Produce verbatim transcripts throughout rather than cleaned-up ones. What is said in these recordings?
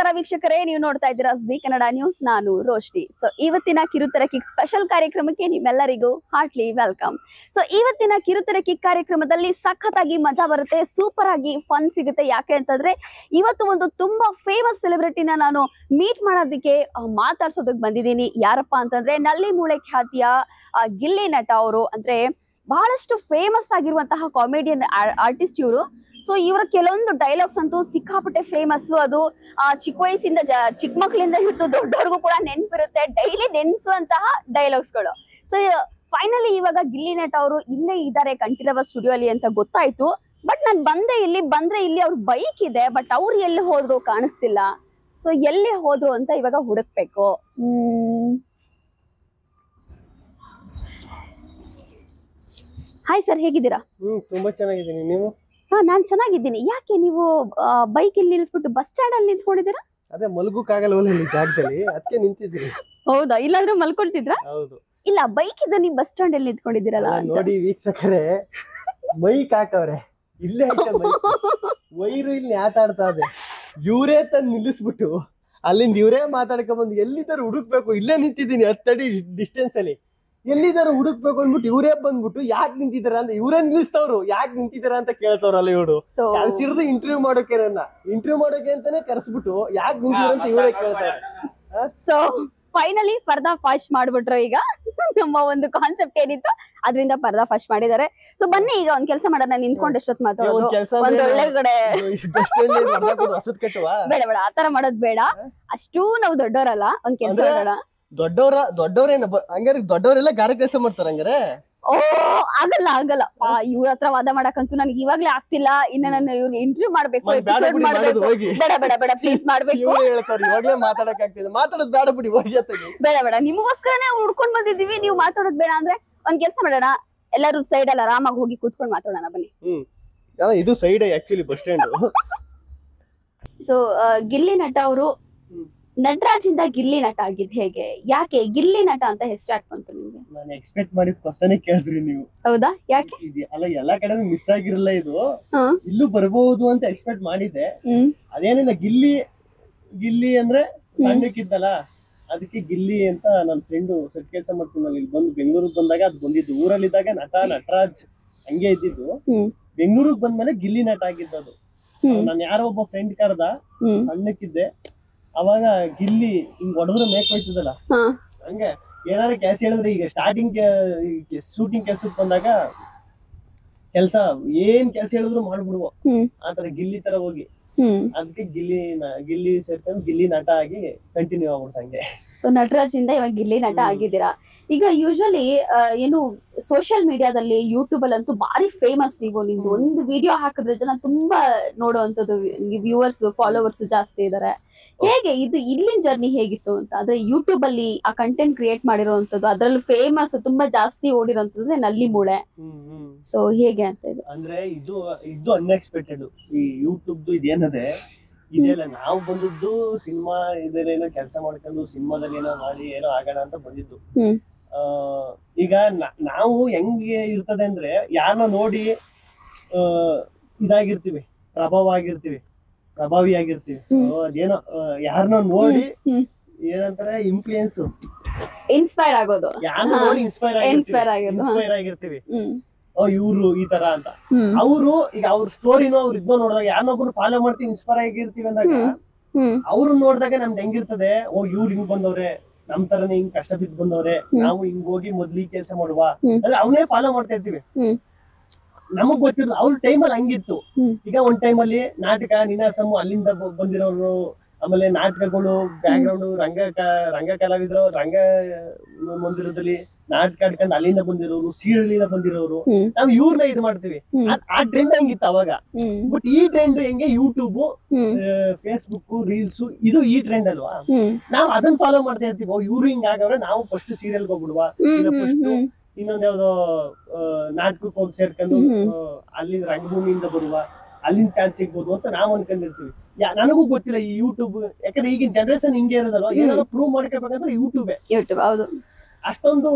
ನಮಸ್ಕಾರ ವೀಕ್ಷಕರೇ, ನೀವು ನೋಡ್ತಾ ಇದ್ದೀರಾ ಜೀ ಕನ್ನಡ ನ್ಯೂಸ್. ನಾನು ರೋಶ್ನಿ. ಸೊ ಇವತ್ತಿನ ಕಿರುತೆರೆ ಕಿಕ್ ಸ್ಪೆಷಲ್ ಕಾರ್ಯಕ್ರಮಕ್ಕೆ ನಿಮ್ಮೆಲ್ಲರಿಗೂ ಹಾರ್ಟ್ಲಿ ವೆಲ್ಕಮ್. ಸೊ ಇವತ್ತಿನ ಕಿರುತೆರೆ ಕಿಕ್ ಕಾರ್ಯಕ್ರಮದಲ್ಲಿ ಸಖತ್ತಾಗಿ ಮಜಾ ಬರುತ್ತೆ, ಸೂಪರ್ ಆಗಿ ಫನ್ ಸಿಗುತ್ತೆ. ಯಾಕೆ ಅಂತಂದ್ರೆ ಇವತ್ತು ಒಂದು ತುಂಬಾ ಫೇಮಸ್ ಸೆಲೆಬ್ರಿಟಿನ ನಾನು ಮೀಟ್ ಮಾಡೋದಕ್ಕೆ ಮಾತಾಡ್ಸೋದಕ್ಕೆ ಬಂದಿದ್ದೀನಿ. ಯಾರಪ್ಪ ಅಂತಂದ್ರೆ ನಳ್ಳಿ ಮೂಳೆ ಖ್ಯಾತಿಯ ಗಿಲ್ಲಿ ನಟ ಅವರು. ಅಂದ್ರೆ ಬಹಳಷ್ಟು ಫೇಮಸ್ ಆಗಿರುವಂತಹ ಕಾಮಿಡಿಯನ್ ಆರ್ಟಿಸ್ಟ್ ಇವರು. ಸೊ ಇವರ ಕೆಲವೊಂದು ಡೈಲಾಗ್ಸ್ ಅಂತೂ ಸಿಕ್ಕಾಪಟ್ಟೆ ಫೇಮಸ್. ಅದು ಆ ಚಿಕ್ಕ ವಯಸ್ಸಿಂದ ಚಿಕ್ಕ ಮಕ್ಕಳಿಂದ ಹಿಡಿದು ದೊಡ್ಡವ್ರಿಗೂ ಕೂಡ ನೆನ್ಪಿರುತ್ತೆ, ಡೈಲಿ ನೆನ್ಸುವಂತಹ ಡೈಲಾಗ್ಸ್ ಗಳು. ಸೊ ಫೈನಲಿ ಇವಾಗ ಗಿಲ್ಲಿ ನಟ ಅವರು ಇಲ್ಲೇ ಇದ್ದಾರೆ ಕಂಠೀರವ ಸ್ಟುಡಿಯೋ ಅಲ್ಲಿ ಅಂತ ಗೊತ್ತಾಯ್ತು. ಬಟ್ ನಾನು ಬಂದೆ, ಇಲ್ಲಿ ಬಂದ್ರೆ ಇಲ್ಲಿ ಅವ್ರ ಬೈಕ್ ಇದೆ, ಬಟ್ ಅವ್ರು ಎಲ್ಲಿ ಹೋದ್ರು ಕಾಣಿಸ್ತಿಲ್ಲ. ಸೊ ಎಲ್ಲಿ ಹೋದ್ರು ಅಂತ ಇವಾಗ ಹುಡುಕ್ಬೇಕು. ಹ್ಮ್ ಹಾಯ್ ಸರ್, ಹೇಗಿದ್ದೀರಾ? ಹ್ಮ್ ತುಂಬಾ ಚೆನ್ನಾಗಿದ್ದೀನಿ. ನೀವು? ಹಾ, ನಾನ್ ಚೆನ್ನಾಗಿದ್ದೀನಿ. ಯಾಕೆ ನೀವು ಬೈಕ್ ಇಲ್ಲಿ ನಿಲ್ಲಿಸ್ಬಿಟ್ಟು ಬಸ್ ಸ್ಟ್ಯಾಂಡ್ ಅಲ್ಲಿ ನಿಂತ್ಕೊಂಡಿದ್ದೀರಾ? ಅದೇ ಮಲ್ಗೋಕ್ಕಾಗಲ್ಲ ಇಲ್ಲಿ ಜಾಗದಲ್ಲಿ, ಅದಕ್ಕೆ ನಿಂತಿದ್ದೀನಿ. ಹೌದಾ? ಇಲ್ಲಾಂದ್ರೆ ಮಲ್ಕೊಳ್ತಿದ್ರಾ? ಹೌದು. ಇಲ್ಲ, ಬೈಕ್ ಇದೆ, ನೀವು ಬಸ್ ಸ್ಟ್ಯಾಂಡ್ ಅಲ್ಲಿ ನಿಂತ್ಕೊಂಡಿದ್ದೀರಲ್ಲ. ನೋಡಿ ವೀಕ್ಷಕರೇ, ಮೈಕ್ ಹಾಕವ್ರೆ ಇಲ್ಲೇ ಐತೆ ಮೈಕ್. ವೈರು ಇಲ್ಲಿ ಮಾತಾಡ್ತಾ ಇದೆ, ಇವರೇ ತಂದು ನಿಲ್ಲಿಸ್ಬಿಟ್ಟು ಅಲ್ಲಿಂದ ಇವರೇ ಮಾತಾಡ್ಕೊಂಡ್ ಬಂದು ಎಲ್ಲಿದ್ದಾರೆ ಹುಡುಕ್ಬೇಕು. ಇಲ್ಲೇ ನಿಂತಿದ್ದೀನಿ ಹತ್ತಡಿ ಡಿಸ್ಟೆನ್ಸ್ ಅಲ್ಲಿ. ಎಲ್ಲಿದ್ದಾರೆ ಹುಡುಕ್ಬೇಕು ಅಂದ್ಬಿಟ್ಟು ಇವರೇ ಬಂದ್ಬಿಟ್ಟು ಯಾಕೆ ನಿಂತಿದಾರ ಅಂತ ಇವರೇ ನಿಲ್ಲಿಸ್ತವ್ರು. ಯಾಕೆ ನಿಂತಿದಾರ ಅಂತ ಕೇಳ್ತವ್ರಲ್ಲ ಇವ್ರು. ಕರ್ಸಿರೋದು ಇಂಟರ್ವ್ಯೂ ಮಾಡೋಕೆ, ನನ್ನ ಇಂಟರ್ವ್ಯೂ ಮಾಡೋಕೆ ಅಂತಾನೆ ಕರ್ಸ್ಬಿಟ್ಟು ಯಾಕೆ ನಿಂತಿದಾರ ಅಂತ ಇವರೇ ಕೇಳ್ತಾರೆ. ಸೊ ಫೈನಲಿ ಪರ್ದಾ ಫಾಶ್ ಮಾಡ್ಬಿಟ್ರು. ಈಗ ನಮ್ಮ ಒಂದು ಕಾನ್ಸೆಪ್ಟ್ ಏನಿತ್ತು ಅದರಿಂದ ಪರ್ದಾ ಫಾಶ್ ಮಾಡಿದ್ದಾರೆ. ಸೊ ಬನ್ನಿ ಈಗ ಒಂದ್ ಕೆಲಸ ಮಾಡೋಣ, ನಿಂತ್ಕೊಂಡು ಎಷ್ಟೊತ್ತು ಮಾತಾಡೋದು. ಒಂದ್ ಒಳ್ಳೆ ಕಡೆ ಬೇಡ ಬೇಡ ಆತರ ಮಾಡೋದ್ ಬೇಡ, ಅಷ್ಟು ನಾವು ದೊಡ್ಡವರಲ್ಲ. ಒಂದ್ ಕೆಲಸ ಮಾಡೋಣ. ದೊಡ್ಡವ್ರ ದೊಡ್ಡವ್ರೇನ ಹಂಗಾರೆ ದೊಡ್ಡವರೆಲ್ಲ ಗಾರೆ ಕೆಲಸ ಮಾಡ್ತಾರ ಹಂಗಾರೆ? ಓ ಆಗಲ್ಲ ಆಗಲ್ಲ, ಇವ್ರ ಹತ್ರ ವಾದ ಮಾಡಕಂತೂ ನನಗೆ ಇವಾಗ್ಲೇ ಆಗ್ತಿಲ್ಲ. ಇನ್ನ ನಾನು ಇವ್ರಿಗೆ ಇಂಟರ್ವ್ಯೂ ಮಾಡ್ಬೇಕು, ಬೇಡ ಬೇಡ ಬೇಡ ಪ್ಲೀಸ್ ಮಾಡ್ಬೇಕು. ಇವಾಗ್ಲೇ ಮಾತಾಡಕ್ ಆಗ್ತಿಲ್ಲ, ಮಾತಾಡೋದ್ ಬೇಡ ಬಿಡಿ, ಹೋಗಿ ಬೇಡ ಬೇಡ, ನಿಮಗೋಸ್ಕರನೇ ಹುಡ್ಕೊಂಡ್ ಬಂದಿದೀವಿ. ನೀವು ಮಾತಾಡೋದ್ ಬೇಡ ಅಂದ್ರೆ ಒಂದ್ ಕೆಲ್ಸ ಮಾಡೋಣ, ಎಲ್ಲರೂ ಸೈಡ್ ಅಲ್ಲಿ ಆರಾಮಾಗಿ ಹೋಗಿ ಕೂತ್ಕೊಂಡ್ ಮಾತಾಡೋಣ ಬನ್ನಿ. ಹ್ಮ್ ಇದು side actually bus stand. So Gilli Nata ಅವರು ನಟರಾಜಿಂದ ಗಿಲ್ಲಿ ನಟ ಆಗಿದ್ ಹೇಗೆ? ಯಾಕೆ ಗಿಲ್ಲಿ ನಟ ಅಂತ ಹೆಸರು ಯಾಕೆ ಬಂತು ನಿಮ್ಗೆ? ನಾನು ಎಕ್ಸ್ಪೆಕ್ಟ್ ಮಾಡಿದ ಕ್ವಶನ್ ಕೇಳಿದ್ರಿ ನೀವು. ಹೌದಾ? ಯಾಕೆ? ಅಲ್ಲ, ಎಲ್ಲಾ ಕಡೆ ಮಿಸ್ ಆಗಿರಲ್ಲ, ಇದು ಇಲ್ಲೂ ಬರ್ಬಹುದು ಅಂತ ಎಕ್ಸ್ಪೆಕ್ಟ್ ಮಾಡಿದ್ದೆ. ಅದೇನಿಲ್ಲ, ಗಿಲ್ಲಿ ಗಿಲ್ಲಿ ಅಂದ್ರೆ ಸಣ್ಣಕ್ಕಿದ್ದಲ್ಲ, ಅದಕ್ಕೆ ಗಿಲ್ಲಿ ಅಂತ ನನ್ನ ಫ್ರೆಂಡು ಸೆಟ್ ಕೆಲಸ ಮಾಡ್ತೀನಿ. ಇಲ್ಲಿ ಬಂದು ಬೆಂಗಳೂರಿಗೆ ಬಂದಾಗ ಅದು ಬಂದಿದ್ದು. ಊರಲ್ಲಿದ್ದಾಗ ನಟ ನಟರಾಜ್ ಹಂಗೆ ಇದ್ದಿದ್ದು. ಬೆಂಗಳೂರಿಗೆ ಬಂದ್ಮೇಲೆ ಗಿಲ್ಲಿ ನಟ ಆಗಿದ್ದದು. ನಾನು ಯಾರೋ ಒಬ್ಬ ಫ್ರೆಂಡ್ ಕರ್ದ, ಸಣ್ಣಕ್ಕಿದ್ದೆ, ಅವಾಗ ಗಿಲ್ಲಿ ಹಿಂಗ್ ಹೊಡೆದ್ರೆ ಮೇಕ್ ಹೋಯ್ತದಲ್ಲ, ಹಂಗೆ ಏನಾದ್ರು ಕೆಲಸ ಹೇಳಿದ್ರೆ, ಈಗ ಸ್ಟಾರ್ಟಿಂಗ್ ಶೂಟಿಂಗ್ ಕೆಲ್ಸಕ್ಕೆ ಬಂದಾಗ ಕೆಲ್ಸ ಏನ್ ಕೆಲ್ಸ ಹೇಳಿದ್ರು ಮಾಡ್ಬಿಡುವ ಆತರ ಗಿಲ್ಲಿ ತರ ಹೋಗಿ. ಅದಕ್ಕೆ ಗಿಲ್ಲಿ ಗಿಲ್ಲಿ ಸೇರ್ಕೊಂಡು ಗಿಲ್ಲಿ ನಟ ಆಗಿ ಕಂಟಿನ್ಯೂ ಆಗ್ಬಿಡ್ತ ಹಂಗೆ. ಸೊ ನಟರಾಜಿಂದ ಇವಾಗ ಗಿಲ್ಲಿ ನಟ ಆಗಿದ್ದೀರಾ. ಈಗ ಯೂಶಲಿ ಏನು ಸೋಷಿಯಲ್ ಮೀಡಿಯಾದಲ್ಲಿ, ಯೂಟ್ಯೂಬ್ ಅಲ್ಲಿ ಅಂತೂ ಬಾರಿ ಫೇಮಸ್ ನೀವು. ನಿಮ್ದು ಒಂದು ವಿಡಿಯೋ ಹಾಕಿದ್ರೆ ಜನ ತುಂಬಾ ನೋಡುವಂತದ್ದು, ವ್ಯೂವರ್ಸ್ ಫಾಲೋವರ್ಸ್ ಜಾಸ್ತಿ ಇದಾರೆ. ಹೇಗೆ ಇದು ಇಲ್ಲಿನ ಜರ್ನಿ ಹೇಗಿತ್ತು ಅಂತ? ಅಂದ್ರೆ ಯೂಟ್ಯೂಬ್ ಅಲ್ಲಿ ಆ ಕಂಟೆಂಟ್ ಕ್ರಿಯೇಟ್ ಮಾಡಿರೋಂಥದ್ದು, ಅದ್ರಲ್ಲಿ ಫೇಮಸ್ ತುಂಬಾ ಜಾಸ್ತಿ ಓಡಿರೋಂಥದ್ದು ನಳ್ಳಿ ಮೂಳೆ. ಸೊ ಹೇಗೆ ಅಂತ ಇದು? ಅಂದ್ರೆ ಇದು ಇದು ಅನ್ಎಕ್ಸ್ಪೆಕ್ಟೆಡ್. ಈ ಯೂಟ್ಯೂಬ್ ಇದೇನದೆ ಇದೆಲ್ಲ ನಾವು ಬಂದದ್ದು ಸಿನಿಮಾ ಇದರೇನೋ ಕೆಲಸ ಮಾಡ್ಕೊಂಡು ಸಿನಿಮಾದಲ್ಲಿ ಏನೋ ಮಾಡಿ ಏನೋ ಆಗೋಣ ಅಂತ ಬಂದಿದ್ದು. ಆ ಈಗ ನಾವು ಹೆಂಗೆ ಇರ್ತದೆ ಅಂದ್ರೆ, ಯಾರನ್ನ ನೋಡಿ ಆ ಇದಾಗಿರ್ತೀವಿ, ಪ್ರಭಾವ ಆಗಿರ್ತೀವಿ, ಪ್ರಭಾವಿ ಆಗಿರ್ತೀವಿ. ಅದೇನೋ ಯಾರನ್ನ ನೋಡಿ ಏನಂತಾರೆ, ಇನ್ಫ್ಲೂಯೆನ್ಸ್, ಇನ್ಸ್ಪೈರ್ ಆಗೋದು, ಯಾರನ್ನ ನೋಡಿ ಇನ್ಸ್ಪೈರ್ ಆಗಿರ್ತೀವಿ ಇನ್ಸ್ಪೈರ್ ಆಗಿರ್ತೀವಿ ಇವ್ರು ಈ ತರ ಅಂತ. ಅವರು ಈಗ ಅವ್ರ ಸ್ಟೋರಿನೋ ಅವ್ರ ಇದನ್ನೋ ನೋಡಿದಾಗ, ಯಾರನ್ನೊಬ್ಬರು ಫಾಲೋ ಮಾಡ್ತೀವಿ, ಇನ್ಸ್ಪೈರ್ ಆಗಿರ್ತೀವಿ ಅಂದಾಗ, ಅವ್ರು ನೋಡಿದಾಗ ನಮ್ಗೆ ಹೆಂಗಿರ್ತದೆ, ಓ ಇವ್ರು ಹಿಂಗ್ ಬಂದವ್ರೆ, ನಮ್ ತರನೇ ಹಿಂಗ್ ಕಷ್ಟ ಬಿದ್ದು ಬಂದವ್ರೆ, ನಾವು ಹಿಂಗ್ ಹೋಗಿ ಮೊದ್ಲು ಈ ಕೆಲಸ ಮಾಡುವ ಅಂದ್ರೆ ಅವನೇ ಫಾಲೋ ಮಾಡ್ತಾ ಇರ್ತೀವಿ. ನಮಗ್ ಗೊತ್ತಿರೋದು ಅವ್ರ ಟೈಮಲ್ಲಿ ಹಂಗಿತ್ತು. ಈಗ ಒಂದ್ ಟೈಮಲ್ಲಿ ನಾಟಕ ನಿನಾಸಮು ಅಲ್ಲಿಂದ ಬಂದಿರೋರು, ಆಮೇಲೆ ನಾಟಕಗಳು, ಬ್ಯಾಕ್ ಗ್ರೌಂಡ್, ರಂಗ ರಂಗ ಕಲಾವಿದರು, ರಂಗ ಮಂದಿರದಲ್ಲಿ ನಾಟಕ ಆಡ್ಕೊಂಡು ಅಲ್ಲಿಂದ ಬಂದಿರೋರು, ಸೀರಿಯಲ್ ಬಂದಿರೋರು, ನಾವು ಇವ್ರನ್ನ ಇದು ಮಾಡ್ತೀವಿ. ಆ ಟ್ರೆಂಡ್ ಹಂಗಿತ್ತು ಅವಾಗ. ಬಟ್ ಈ ಟ್ರೆಂಡ್ ಹೆಂಗೆ, ಯೂಟ್ಯೂಬ್, ಫೇಸ್ಬುಕ್, ರೀಲ್ಸ್, ಇದು ಈ ಟ್ರೆಂಡ್ ಅಲ್ವಾ. ನಾವ್ ಅದನ್ನ ಫಾಲೋ ಮಾಡ್ತಾ ಇರ್ತೀವಿ. ಇವ್ರು ಹಿಂಗ ಆಗವ್ರೆ, ನಾವು ಫಸ್ಟ್ ಸೀರಿಯಲ್ಗೆ ಹೋಗ್ಬಿಡುವ, ಇಲ್ಲ ಫಸ್ಟ್ ಇನ್ನೊಂದ್ ಯಾವ್ದೋ ನಾಟಕಕ್ಕೆ ಹೋಗಿ ಸೇರ್ಕೊಂಡು ಅಲ್ಲಿ ರಂಗಭೂಮಿಯಿಂದ ಬರುವ, ಅಲ್ಲಿಂದ ಚಾನ್ಸ್ ಸಿಗ್ಬೋದು ಅಂತ ನಾವ್ ಅನ್ಕೊಂಡಿರ್ತೀವಿ. ನನಗೂ ಗೊತ್ತಿಲ್ಲ ಈ ಯೂಟ್ಯೂಬ್, ಯಾಕಂದ್ರೆ ಈಗಿನ ಜನರೇಷನ್ ಹಿಂಗೆ ಇರೋದಲ್ವಾ, ಏನಾದ್ರು ಪ್ರೂವ್ ಮಾಡ್ಕೋಬೇಕಂದ್ರೆ ಯೂಟ್ಯೂಬ್ ಯೂಟ್ಯೂಬ್ ಹೌದು. ಅಷ್ಟೊಂದು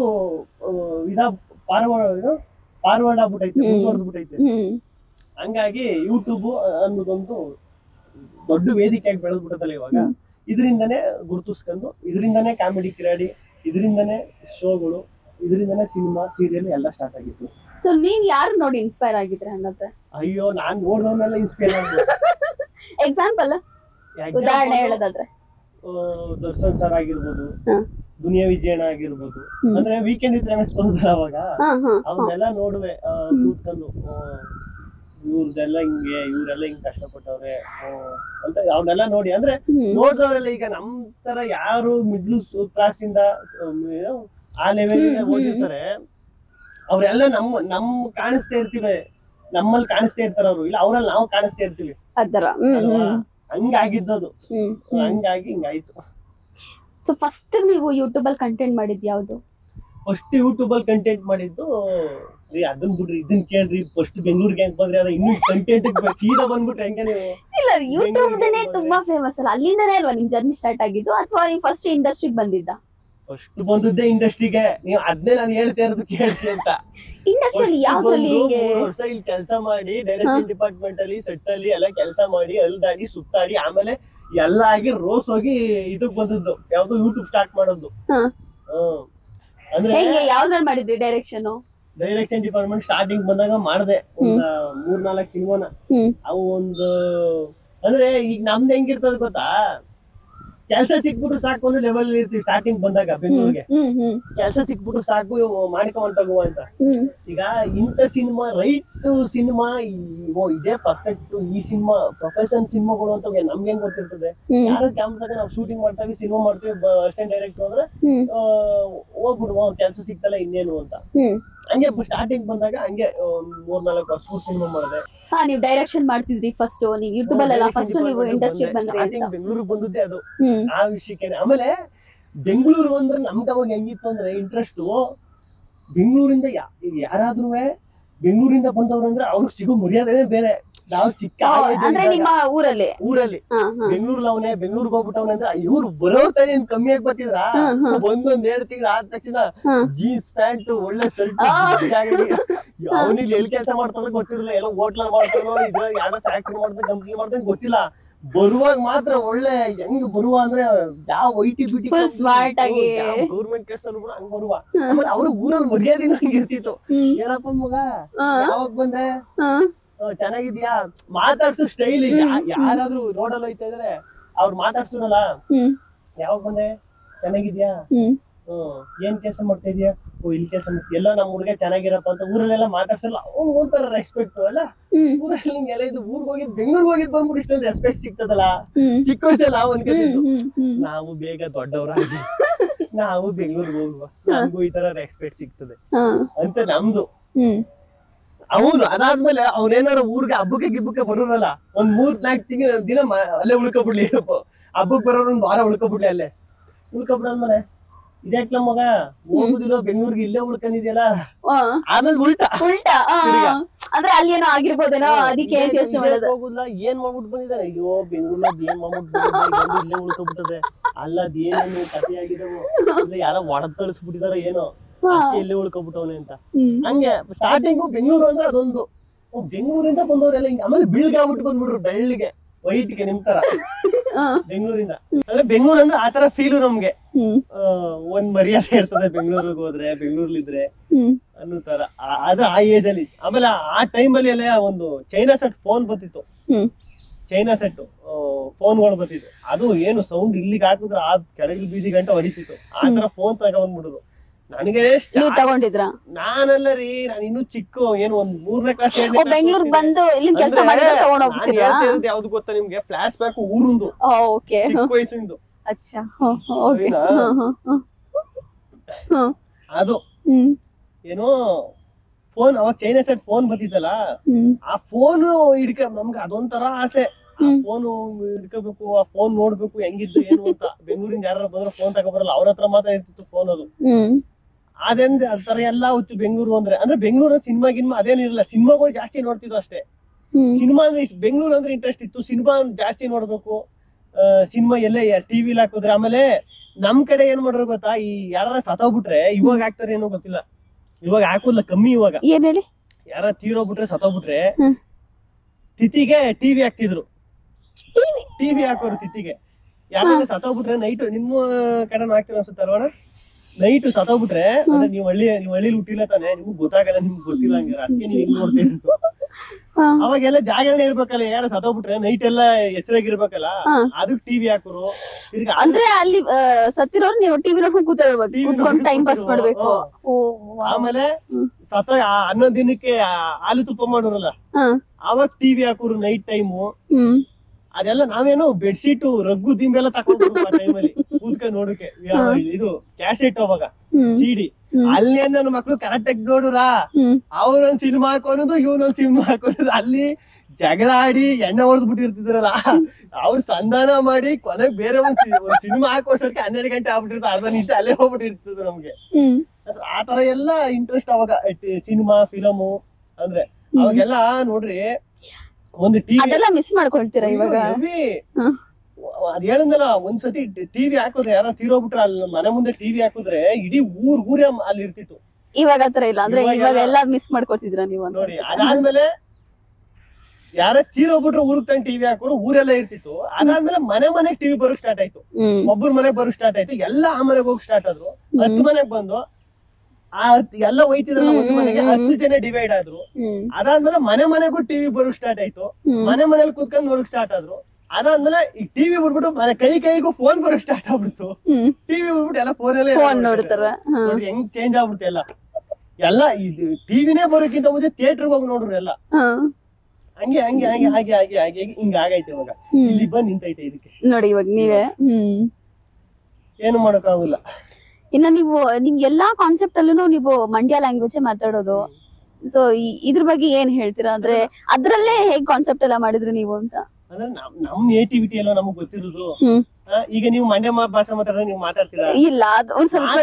ಇದ ಫಾರ್ವರ್ಡ್ ಫಾರ್ವರ್ಡ್ ಆಗ್ಬಿಟ್ಟೈತೆ, ಮುಂದುವರೆದ್ಬಿಟ್ಟೈತೆ. ಹಂಗಾಗಿ ಯೂಟ್ಯೂಬ್ ಅನ್ನೋದೊಂದು ದೊಡ್ಡ ವೇದಿಕೆಯಾಗಿ ಬೆಳೆದ್ಬಿಟ್ಟದಲ್ಲ ಇವಾಗ. ಇದರಿಂದನೇ ಗುರುತಿಸ್ಕೊಂಡು ಇದರಿಂದನೇ ಕಾಮಿಡಿ ಕಿರಾಡಿ, ಇದರಿಂದನೇ ಶೋಗಳು, ಇದರಿಂದನೇ ಸಿನಿಮಾ ಸೀರಿಯಲ್ ಎಲ್ಲ ಸ್ಟಾರ್ಟ್ ಆಗಿತ್ತು. ಸೊ ನೀವ್ ಯಾರು ನೋಡಿ ಇನ್ಸ್ಪೈರ್ ಆಗಿದ್ರೆ ಹಂಗಂದ್ರೆ? ಅಯ್ಯೋ ನಾನ್ ನೋಡ್ದವನ್ನೆಲ್ಲ ಇನ್ಸ್ಪೈರ್ ಆಗಿದೆ. ಎಕ್ಸಾಂಪಲ್ ಉದಾಹರಣೆ ಹೇಳೋದಾದ್ರೆ ದರ್ಶನ್ ಸರ್ ಆಗಿರ್ಬೋದು, ದುನಿಯಾ ವಿಜಯಣ್ಣ ಆಗಿರ್ಬೋದು, ಅಂದ್ರೆ ವೀಕೆಂಡ್ ಇದ್ರೆ ಬಂದಲ್ಲ ಅವಾಗ ಅವನ್ನೆಲ್ಲ ನೋಡುವೆ ಕೂತ್ಕೊಂಡು ಇವ್ರದೆಲ್ಲ ಹಿಂಗೆ ಇವ್ರೆಲ್ಲ ಹಿಂಗ್ ಕಷ್ಟಪಟ್ಟವ್ರೆ ಅಂತ ಅವನ್ನೆಲ್ಲ ನೋಡಿ. ಅಂದ್ರೆ ನೋಡ್ದವ್ರೆಲ್ಲ ಈಗ ನಮ್ ತರ ಯಾರು ಮಿಡ್ಲ್ ಕ್ಲಾಸ್ ಇಂದ ಆ ಲೆವೆಲ್ ಓದಿರ್ತಾರೆ ಅವ್ರೆಲ್ಲ ನಮ್ ನಮ್ ಕಾಣಿಸ್ತಾ ಇರ್ತೀವಿ, ನಮ್ಮಲ್ಲಿ ಕಾಣಿಸ್ತಾ ಇರ್ತಾರ ಅವ್ರು, ಇಲ್ಲ ಅವ್ರಲ್ಲಿ ನಾವು ಕಾಣಿಸ್ತಾ ಇರ್ತೀವಿ. ಹಂಗಾಗಿದ್ದದು, ಹಂಗಾಗಿ ಹಿಂಗಾಯ್ತು. ಸೊ ಫಸ್ಟ್ ನೀವು ಯೂಟ್ಯೂಬ್ ಅಲ್ಲಿ ಕಂಟೆಂಟ್ ಮಾಡಿದ್ ಯಾವ್ದು? ಫಸ್ಟ್ ಯೂಟ್ಯೂಬ್ ಅಲ್ಲಿ ಕಂಟೆಂಟ್ ಮಾಡಿದ್ದು ರೀ ಅದನ್ ಬಿಡ್ರಿ, ಇದನ್ ಕೇಳ್ರಿ. ಫಸ್ಟ್ ಬೆಂಗಳೂರಿಗೆ ಹೆಂಗ್ ಬಂದ್ರಿ, ಅದ ಇನ್ನು ಕಂಟೆಂಟ್ ಸೀದಾ ಬಂದ್ಬಿಟ್ರೆ ಹೆಂಗೆ ನೀವು? ಇಲ್ಲ ಯೂಟ್ಯೂಬ್ ತುಂಬಾ ಫೇಮಸ್ ಅಲ್ಲ, ಅಲ್ಲಿಂದನೇ ಅಲ್ವಾ ನಿಮ್ ಜರ್ನಿ ಸ್ಟಾರ್ಟ್ ಆಗಿದ್ದು, ಅಥವಾ ನೀವು ಫಸ್ಟ್ ಇಂಡಸ್ಟ್ರಿಗೆ ಬಂದಿದ್ದ? ಫಸ್ಟ್ ಬಂದದ್ದೇ ಇಂಡಸ್ಟ್ರಿಗೆ. ನೀವು ಅದನ್ನೇ ನಾನು ಹೇಳ್ತಾ ಇರೋದು ಕೇಳ್ತಿ ಅಂತ. ಇಂಡಸ್ಟ್ರಿ ಯಾವ್ದಲ್ಲಿ ಮೂರ್ ವರ್ಷ ಇಲ್ಲಿ ಕೆಲಸ ಮಾಡಿ ಡೈರೆಕ್ಷನ್ ಡಿಪಾರ್ಟ್ಮೆಂಟ್ ಅಲ್ಲಿ ಸೆಟ್ ಅಲ್ಲಿ ಎಲ್ಲ ಕೆಲಸ ಮಾಡಿ ಅಲ್ದಾಡಿ ಸುತ್ತಾಡಿ ಆಮೇಲೆ ಎಲ್ಲ ಆಗಿ ರೋಸ್ ಹೋಗಿ ಇದಕ್ ಬಂದದ್ದು ಯಾವ್ದು ಯೂಟ್ಯೂಬ್ ಸ್ಟಾರ್ಟ್ ಮಾಡೋದು. ಹ್ಮ್ ಅಂದ್ರೆ ಯಾವ್ದ್ರಲ್ಲಿ ಮಾಡಿದ್ರಿ ಡೈರೆಕ್ಷನ್? ಡೈರೆಕ್ಷನ್ ಡಿಪಾರ್ಟ್ಮೆಂಟ್ ಸ್ಟಾರ್ಟಿಂಗ್ ಬಂದಾಗ ಮಾಡ್ದೆ ಒಂದ್ ಮೂರ್ ನಾಲ್ಕ್ ಸಿನಿಮಾನ. ಅವು ಒಂದು ಅಂದ್ರೆ ಈಗ ನಮ್ದು ಹೆಂಗಿರ್ತದ ಗೊತ್ತಾ, ಕೆಲ್ಸ ಸಿಕ್ಬಿಟ್ರು ಸಾಕು ಅನ್ನೋ ಲೆವೆಲ್ ಇರ್ತೀವಿ ಸ್ಟಾರ್ಟಿಂಗ್ ಬಂದಾಗ ಬೆಂಗಳೂರಿಗೆ. ಕೆಲ್ಸ ಸಿಕ್ಬಿಟ್ರು ಸಾಕು ಮಾಡ್ಕೊಂಡೋಗುವ ಅಂತ. ಈಗ ಇಂಥ ಸಿನಿಮಾ ರೈಟ್ ಸಿನಿಮಾ ಇದೇ ಪರ್ಫೆಕ್ಟ್, ಈ ಸಿನಿಮಾ ಪ್ರೊಫೆಷನ್ ಸಿನಿಮಾಗಳು ಅಂತ ನಮ್ಗೆ ಹೆಂಗ್ ಗೊತ್ತಿರ್ತದೆ? ಯಾರು ಕ್ಯಾಮ್ರಾಗ ನಾವು ಶೂಟಿಂಗ್ ಮಾಡ್ತೀವಿ, ಸಿನಿಮಾ ಮಾಡ್ತೀವಿ, ಅಸಿಸ್ಟೆಂಟ್ ಡೈರೆಕ್ಟರ್ ಅಂದ್ರೆ ಹೋಗ್ಬಿಡುವ ಕೆಲ್ಸ ಸಿಕ್ತಲ್ಲ ಇನ್ನೇನು ಅಂತ. ಹಂಗೆ ಸ್ಟಾರ್ಟಿಂಗ್ ಬಂದಾಗ ಹಂಗೆ ಮೂರ್ ನಾಲ್ಕು ವರ್ಷ ಸಿನಿಮಾ ಮಾಡಿದೆ. ಹಾ, ನೀವು ಡೈರೆಕ್ಷನ್ ಮಾಡ್ತಿದ್ರಿ ಫಸ್ಟ್, ನೀವು ಯೂಟ್ಯೂಬ್ ಅಲ್ಲ ಫಸ್ಟ್ ನೀವು ಇಂಡಸ್ಟ್ರಿಗೆ ಬಂದ್ರಿ ಅಂತ. ಬೆಂಗಳೂರಿಗೆ ಬಂದಿದ್ದೆ ಅದು ಆ ವಿಷಯಕ್ಕೆ. ಆಮೇಲೆ ಬೆಂಗಳೂರು ಅಂದ್ರೆ ನಮ್ಗೆ ಅವಾಗ ಹೆಂಗಿತ್ತು ಅಂದ್ರೆ ಇಂಟ್ರೆಸ್ಟ್, ಬೆಂಗಳೂರಿಂದ ಯಾರಾದ್ರೂ ಬೆಂಗಳೂರಿಂದ ಬಂದವ್ರು ಅಂದ್ರೆ ಅವ್ರಿಗೆ ಸಿಗೋ ಮರ್ಯಾದೆನೇ ಬೇರೆ. ನಾವು ಚಿಕ್ಕ ಊರಲ್ಲಿ ಊರಲ್ಲಿ ಬೆಂಗಳೂರಲ್ಲಿ ಅವನೇ ಬೆಂಗಳೂರಿಗೆ ಹೋಗ್ಬಿಟ್ಟವನೇ ಅಂದ್ರೆ ಇವ್ರು ಬರೋತಾನೆ ಏನ್ ಕಮ್ಮಿ ಆಗಿ ಬರ್ತಿದ್ರ, ಒಂದೊಂದ್ ಎರಡ್ ತಿಂಗಳು ಆದ ತಕ್ಷಣ ಜೀನ್ಸ್ ಪ್ಯಾಂಟ್ ಒಳ್ಳೆ ಶರ್ಟ್, ಅವನಿಗೆ ಎಲ್ಲಿ ಕೆಲಸ ಮಾಡ್ತಾರೋ ಗೊತ್ತಿರಲಿಲ್ಲ, ಎಲ್ಲ ಹೋಟ್ಲಲ್ಲಿ ಮಾಡ್ತಾರೋ ಇದ್ರಾಗ ಯಾವ್ದೋ ಫ್ಯಾಕ್ಟ್ರಿ ಮಾಡ್ತಾನೆ ಕಂಪ್ನಿ ಮಾಡ್ತಾನೆ ಗೊತ್ತಿಲ್ಲ. ಬರುವಾಗ ಮಾತ್ರ ಒಳ್ಳೆ ಹೆಂಗ್ ಬರುವ ಅಂದ್ರೆ ಯಾವ I T B T government ಕೆಲ್ಸ ಕೂಡ ಹಂಗ್ ಬರುವ. ಆಮೇಲೆ ಅವ್ರ ಊರಲ್ಲಿ ಮರ್ಯಾದಿನ ಹಂಗ ಇರ್ತಿತ್ತು. ಏನಪ್ಪ ಮಗ ಯಾವಾಗ ಬಂದೆ, ಚೆನ್ನಾಗಿದ್ಯಾ, ಮಾತಾಡ್ಸೋ ಸ್ಟೈಲ್. ಈಗ ಯಾರಾದ್ರೂ ರೋಡಲ್ಲಿ ಹೋಯ್ತಾ ಇದ್ರೆ ಅವ್ರು ಮಾತಾಡ್ಸೋರಲ್ಲ, ಯಾವಾಗ ಬಂದೆ, ಚೆನ್ನಾಗಿದ್ಯಾ, ಹ್ಮ್ ಏನ್ ಕೆಲ್ಸ ಮಾಡ್ತಾ ಇದೀಯಾ, ಓ ಇಲ್ಲಿ ಕೆಲ್ಸ ಮಾಡ್ತೀಯ, ಎಲ್ಲ ನಮ್ ಹುಡುಗ ಚೆನ್ನಾಗಿರಪ್ಪ ಅಂತ ಊರಲ್ಲೆಲ್ಲ ಮಾತಾಡ್ಸಲ್ಲ. ಅವ್ನು ಒಂಥರ ರೆಸ್ಪೆಕ್ಟ್ ಅಲ್ಲ. ಊರಲ್ಲಿ ಹಿಂಗೆಲ್ಲ ಇದು ಊರ್ಗ್ ಹೋಗಿದ್ ಬೆಂಗಳೂರಿಗೆ ಹೋಗಿದ್ ಬಂದ್ಬಿಟ್ಟು ಇಷ್ಟೊಂದು ರೆಸ್ಪೆಕ್ಟ್ ಸಿಗ್ತದಲ್ಲ. ಚಿಕ್ಕ ವಯಸ್ಸಲ್ಲ ಅನ್ಕೊಂಡಿದ್ದು ನಾವು ಬೇಗ ದೊಡ್ಡವ್ರಾಗಿ ನಾವು ಬೆಂಗಳೂರಿಗೆ ಹೋಗುವ, ನಮಗೂ ಈ ತರ ರೆಸ್ಪೆಕ್ಟ್ ಸಿಗ್ತದೆ ಅಂತ ನಮ್ದು. ಅವನು ಅದಾದ್ಮೇಲೆ ಅವ್ನೇನಾರ ಊರ್ಗೆ ಹಬ್ಬಕ್ಕೆ ಗಿಬ್ಬಕ್ಕೆ ಬರೋರಲ್ಲ, ಒಂದ್ ಮೂರ್ ನಾಲ್ಕು ತಿಂಗಳ ದಿನ ಅಲ್ಲೇ ಉಳ್ಕೊಬಿಡ್ಲಿ, ಹಬ್ಬಕ್ ಬರೋರು ಒಂದ್ ವಾರ ಉಳ್ಕೊಬಿಡ್ಲಿ, ಅಲ್ಲೇ ಉಳ್ಕೊಬಿಡಾದ್ಮೇಲೆ ಇದ್ಯಾಕ್ಲ ಮಗ ಹೋಗುದಿಲ್ಲ ಬೆಂಗಳೂರಿಗೆ ಇಲ್ಲೇ ಉಳ್ಕೊಂಡಿದ್ಯಲ್ಲ, ಆಮೇಲೆ ಉಲ್ಟಾ ಉಲ್ಟಾ ಅಂದ್ರೆ ಅಲ್ಲಿ ಏನೋ ಆಗಿರ್ಬೋದೇನೋ ಅದಕ್ಕೆ ಹೋಗುದಿಲ್ಲ. ಏನ್ ಮಾಡ್ಬಿಟ್ಟು ಬಂದಿದ್ದಾರೆ, ಅಯ್ಯೋ ಬೆಂಗಳೂರಲ್ಲಿ ಏನ್ ಮಾಡ್ಬಿಟ್ಟು ಬಂದಿದ್ದಾರೆ, ಇಲ್ಲೇ ಉಳ್ಕೊಬಿಟ್ಟದೆ, ಅಲ್ಲದ್ ಏನೇನು ಕಥೆ ಆಗಿದಾವು, ಇಲ್ಲ ಯಾರೋ ಒಡದ್ ಕಳಿಸ್ಬಿಟ್ಟಿದಾರ ಏನೋ, ಎಲ್ಲಿ ಉಳ್ಕೊಬಿಟ್ಟವನೆ ಅಂತ. ಹಂಗೆ ಸ್ಟಾರ್ಟಿಂಗು ಬೆಂಗಳೂರು ಅಂದ್ರೆ ಅದೊಂದು, ಬೆಂಗಳೂರಿಂದ ಬಂದವ್ರೆಲ್ಲ ಹಿಂಗ. ಆಮೇಲೆ ಬಿಳ್ಗಾಗ್ಬಿಟ್ಟು ಬಂದ್ಬಿಟ್ರು ಬೆಳ್ಳಿಗೆ ವೈಟ್ಗೆ ನಿಮ್ ತರ ಬೆಂಗಳೂರಿಂದ. ಅಂದ್ರೆ ಬೆಂಗಳೂರು ಅಂದ್ರೆ ಆತರ ಫೀಲು ನಮ್ಗೆ, ಒಂದ್ ಮರ್ಯಾದೆ ಇರ್ತದೆ ಬೆಂಗಳೂರಿಗೆ ಹೋದ್ರೆ, ಬೆಂಗಳೂರ್ಲಿದ್ರೆ ಅನ್ನೋ ತರ. ಆದ್ರೆ ಆ ಏಜ್ ಅಲ್ಲಿ, ಆಮೇಲೆ ಆ ಟೈಮ್ ಅಲ್ಲಿ ಎಲ್ಲ ಒಂದು ಚೈನಾ ಸೆಟ್ ಫೋನ್ ಬರ್ತಿತ್ತು, ಚೈನಾ ಸೆಟ್ ಫೋನ್ಗಳು ಬರ್ತಿತ್ತು. ಅದು ಏನು ಸೌಂಡ್ ಇಲ್ಲಿಗೆ ಹಾಕಿದ್ರೆ ಆ ಕೆಳಗಿನ ಬೀದಿ ಗಂಟೆ ಹೊಡಿತಿತ್ತು, ಆ ತರ ಫೋನ್ ತಗೊಂಡ್ಬಿಡುದು. ನನಗೆ ತಗೊಂಡಿದ್ರ ನಾನಲ್ಲ ರೀ, ನಾನು ಇನ್ನು ಚಿಕ್ಕ, ಏನು ಒಂದ್ ಮೂರನೇ ಕ್ಲಾಸ್ ಬೆಂಗಳೂರು ಬಂದು ಯಾವ್ದು ಗೊತ್ತಾ ನಿಮ್ಗೆ, ಫ್ಲಾಶ್ ಬ್ಯಾಕ್ ಊರಿಂದು ಚಿಕ್ಕ ವಯಸ್ಸಿಂದು ಅದು ಏನೋ ಫೋನ್. ಅವಾಗ ಚೈನಾ ಸೆಟ್ ಫೋನ್ ಬರ್ತಿತ್ತಲ್ಲ, ಆ ಫೋನ್ ಹಿಡ್ಕ ನಮ್ಗೆ ಅದೊಂಥರ ಆಸೆ, ಆ ಫೋನ್ ಹಿಡ್ಕೋಬೇಕು, ಆ ಫೋನ್ ನೋಡ್ಬೇಕು ಹೆಂಗಿದ್ದು ಏನು ಅಂತ. ಬೆಂಗಳೂರಿಂದ ಯಾರು ಬಂದ್ರೆ ಫೋನ್ ತಗೊಬರಲ್ಲ, ಅವ್ರ ಹತ್ರ ಮಾತ್ರ ಇರ್ತಿತ್ತು ಫೋನ್. ಅದು ಅದೇಂದ್ರೆ ಆತರ ಎಲ್ಲಾ ಹುಚ್ಚು ಬೆಂಗಳೂರು ಅಂದ್ರೆ. ಅಂದ್ರೆ ಬೆಂಗಳೂರು ಸಿನಿಮಾ ಗಿನ್ಮಾ ಅದೇನಿರಲ್ಲ, ಸಿನಿಮಾಗಳು ಜಾಸ್ತಿ ನೋಡ್ತಿದ್ವು ಅಷ್ಟೇ. ಸಿನಿಮಾ ಅಂದ್ರೆ ಬೆಂಗಳೂರು ಅಂದ್ರೆ ಇಂಟ್ರೆಸ್ಟ್ ಇತ್ತು, ಸಿನಿಮಾ ಜಾಸ್ತಿ ನೋಡ್ಬೇಕು, ಸಿನಿಮಾ ಎಲ್ಲೇ ಟಿವಿಲಿ ಹಾಕಿದ್ರೆ. ಆಮೇಲೆ ನಮ್ ಕಡೆ ಏನ್ ಮಾಡ್ರು ಗೊತ್ತಾ, ಈ ಯಾರ ಸತ್ತೋಗ್ಬಿಟ್ರೆ ಇವಾಗ ಹಾಕ್ತಾರೆ ಏನೋ ಗೊತ್ತಿಲ್ಲ, ಇವಾಗ ಹಾಕೋದ್ಲ ಕಮ್ಮಿ. ಇವಾಗ ಏನ್ ಹೇಳಿ, ಯಾರ ತೀರೋಗ್ಬಿಟ್ರೆ ಸತ್ತೋಗ್ಬಿಟ್ರೆ ತಿಥಿಗೆ ಟಿವಿ ಹಾಕ್ತಿದ್ರು. ಟಿವಿ ಹಾಕೋರು ತಿತ್ತಿಗೆ. ಯಾಕಂದ್ರೆ ಸತ್ತೋಗ್ಬಿಟ್ರೆ ನೈಟ್ ನಿಮ್ಮ ಕಡೆ ಹಾಕ್ತೀರ ಅನ್ಸುತ್ತೆ ಅಲ್ವಣ? ನೈಟ್ ಸತ್ತೋಗ್ಬಿಟ್ರೆ ಅಂದ್ರೆ ನೀವ್ ಹಳ್ಳಿ ನೀವ್ ಹಳ್ಳಿಲಿ ಹುಟ್ಟಿಲ್ಲ ತಾನೆ, ನಿಮ್ಗ್ ಗೊತ್ತಾಗಲ್ಲ, ನಿಮ್ಗೆ ಗೊತ್ತಿಲ್ಲ ಹಂಗಾರ, ಅದಕ್ಕೆ ನೀವ್ ಹಿಂಗ್ ನೋಡ್ತೀರಿ. ಅವಾಗೆಲ್ಲ ಜಾಗರಣೆ ಇರ್ಬೇಕಲ್ಲ, ಯಾರ ಸತ್ತೋಗ್ಬಿಟ್ರೆ ನೈಟ್ ಎಲ್ಲ ಎಚ್ಚರಾಗಿರ್ಬೇಕಲ್ಲ, ಅದಕ್ ಟಿವಿ ಹಾಕೋರು. ಅಂದ್ರೆ ಅಲ್ಲಿ ಸತ್ತಿರೋರು ನೀವು ಟಿವಿ ನೋಡ್ಕೊಂಡು ಕೂತ್ಕೊಂಡು ಟೈಮ್ ಪಾಸ್ ಮಾಡ್ಬೇಕು. ಆಮೇಲೆ ಸತ್ತ ಹನ್ನೊಂದ್ ದಿನಕ್ಕೆ ಹಾಲು ತುಪ್ಪ ಮಾಡೋರಲ್ಲ, ಅವಾಗ ಟಿವಿ ಹಾಕೋರು ನೈಟ್ ಟೈಮು. ಅದೆಲ್ಲ ನಾವೇನು ಬೆಡ್ಶೀಟು ರಗ್ಗು ದಿಂಬೆಲ್ಲ ತಕೊಂಡ್ರು ಆ ಟೈಮಲ್ಲಿ ಕೂತ್ಕೊಂಡ್ ನೋಡಕ್ಕೆ. ಇದು ಕ್ಯಾಸೆಟ್ ಅವಾಗ ಸಿಡಿ, ಅಲ್ಲಿ ನನ್ನ ಮಕ್ಳು ಕರೆಕ್ಟ್ ಆಗಿ ನೋಡುರ, ಅವ್ರೊಂದ್ ಸಿನಿಮಾ ಹಾಕೋದು ಇವ್ನೊಂದ್ ಸಿನಿಮಾ ಹಾಕೋದು, ಅಲ್ಲಿ ಜಗಳ ಆಡಿ ಎಣ್ಣೆ ಹೊಡೆದ್ ಬಿಟ್ಟಿರ್ತಿದ್ರಲ್ಲ, ಅವ್ರು ಸಂಧಾನ ಮಾಡಿ ಕೊನೆಗ್ ಬೇರೆ ಒಂದ್ ಒಂದ್ ಸಿನಿಮಾ ಹಾಕೋಷ್ಟಕ್ಕೆ ಹನ್ನೆರಡು ಗಂಟೆ ಆಗ್ಬಿಟ್ಟಿರ್ತ, ಅರ್ಧ ನಿಮಿಷ ಅಲ್ಲೇ ಹೋಗ್ಬಿಟ್ಟಿರ್ತದ ನಮ್ಗೆ. ಆತರ ಎಲ್ಲ ಇಂಟ್ರೆಸ್ಟ್ ಅವಾಗ ಸಿನಿಮಾ ಫಿಲಮು ಅಂದ್ರೆ. ಅವಾಗೆಲ್ಲ ನೋಡ್ರಿ ಒಂದು ಟಿವಿ ಮಿಸ್ ಮಾಡ್ಕೊಳ್ತೀರಾ ಇವಾಗ? ಅದ್ ಹೇಳಿದ್ನಲ್ಲ, ಒಂದ್ಸತಿ ಟಿವಿ ಹಾಕಿದ್ರೆ ಯಾರ ತೀರೋಗ್ಬಿಟ್ರೆ ಅಲ್ಲಿ ಮನೆ ಮುಂದೆ ಟಿವಿ ಹಾಕಿದ್ರೆ ಇಡೀ ಊರ್ ಊರೇ ಅಲ್ಲಿ ಇರ್ತಿತ್ತು. ಇವಾಗ ಆತರ ಇಲ್ಲ ಅಂದ್ರೆ ಇವಾಗ ಎಲ್ಲಾ ಮಿಸ್ ಮಾಡ್ಕೊತಿದ್ರ ನೀವು ನೋಡಿ. ಅದಾದ್ಮೇಲೆ ಯಾರ ತೀರೋಗ್ಬಿಟ್ರೆ ಊರಿಗೆ ತಂದು ಟಿವಿ ಹಾಕೋರು ಊರೆಲ್ಲ ಇರ್ತಿತ್ತು. ಅದಾದ್ಮೇಲೆ ಮನೆ ಮನೆಗ್ ಟಿವಿ ಬರೋ ಸ್ಟಾರ್ಟ್ ಆಯ್ತು, ಒಬ್ಬರ ಮನೆಗ್ ಬರೋ ಸ್ಟಾರ್ಟ್ ಆಯ್ತು, ಎಲ್ಲಾ ಆ ಮನೆಗ್ ಹೋಗಿ ಸ್ಟಾರ್ಟ್ ಆದ್ರು. ಹತ್ತು ಮನೆಗ್ ಬಂದು ಆ ಎಲ್ಲ ಒಯ್ತಿದ್ರಲ್ಲ ಒಂದು ಮನೆಗೆ, ಹತ್ತು ಜನ ಡಿವೈಡ್ ಆದ್ರು. ಅದಾದ್ಮೇಲೆ ಮನೆ ಮನೆಗೂ ಟಿವಿ ಬರೋಕ್ ಸ್ಟಾರ್ಟ್ ಆಯ್ತು, ಮನೆ ಮನೇಲಿ ಕುತ್ಕೊಂಡ್ ನೋಡಕ್ ಸ್ಟಾರ್ಟ್ ಆದ್ರು. ಅದಾದ್ಮೇಲೆ ಈ ಟಿವಿ ಬಿಡ್ಬಿಟ್ಟು ಮನೆ ಕೈ ಕೈಗೂ ಫೋನ್ ಬರೋಕ್ ಸ್ಟಾರ್ಟ್ ಆಗ್ಬಿಡ್ತು. ಟಿವಿ ಬಿಡ್ಬಿಟ್ಟು ಎಲ್ಲ ಫೋನಲ್ಲೇ ನೋಡ್ತಾರ. ನೋಡಿ ಹೆಂಗ್ ಚೇಂಜ್ ಆಗ್ಬಿಡ್ತು ಎಲ್ಲ. ಎಲ್ಲ ಇದು ಟಿವಿನೇ ಬರೋಕ್ಕಿಂತ ಮುಂಚೆ ಥಿಯೇಟರ್ಗೆ ಹೋಗಿ ನೋಡ್ರು ಎಲ್ಲ. ಹಂಗೆ ಹಂಗೆ ಹಾಗೆ ಹಾಗೆ ಹಾಗೆ ಹಾಗೆ ಹಿಂಗ ಆಗೈತೆ ಇವಾಗ. ಇಲ್ಲಿ ಬಂದ್ ನಿಂತೈತೆ ಇದಕ್ಕೆ ನೋಡಿ ಇವಾಗ ನೀವೇ. ಹ್ಮ್ ಏನು ಮಾಡಕ್ಕಾಗಲ್ಲ. ಇನ್ನ ನೀವು ನಿಮ್ ಎಲ್ಲಾ ಕಾನ್ಸೆಪ್ಟ್ ಅಲ್ಲೂ ನೀವು ಮಂಡ್ಯ ಲ್ಯಾಂಗ್ವೇಜ್ ಮಾತಾಡೋದು. ಸೊ ಇದ್ರ ಬಗ್ಗೆ ಏನ್ ಹೇಳ್ತೀರಾ? ಅಂದ್ರೆ ಅದ್ರಲ್ಲೇ ಹೇಗ್ ಕಾನ್ಸೆಪ್ಟ್ ಎಲ್ಲ ಮಾಡಿದ್ರಿ ನೀವು ಅಂತ? ಅಂದ್ರೆ ನಮ್ ನೇಟಿವಿಟಿ ಎಲ್ಲ ನಮಗ್ ಗೊತ್ತಿರೋದು. ಈಗ ನೀವು ಮಂಡ್ಯ ಭಾಷೆ ಮಾತಾಡಿದ್ರೆ ನೀವು ಮಾತಾಡ್ತೀರಾ? ಇಲ್ಲ, ಅದು ಒಂದ್ ಸ್ವಲ್ಪ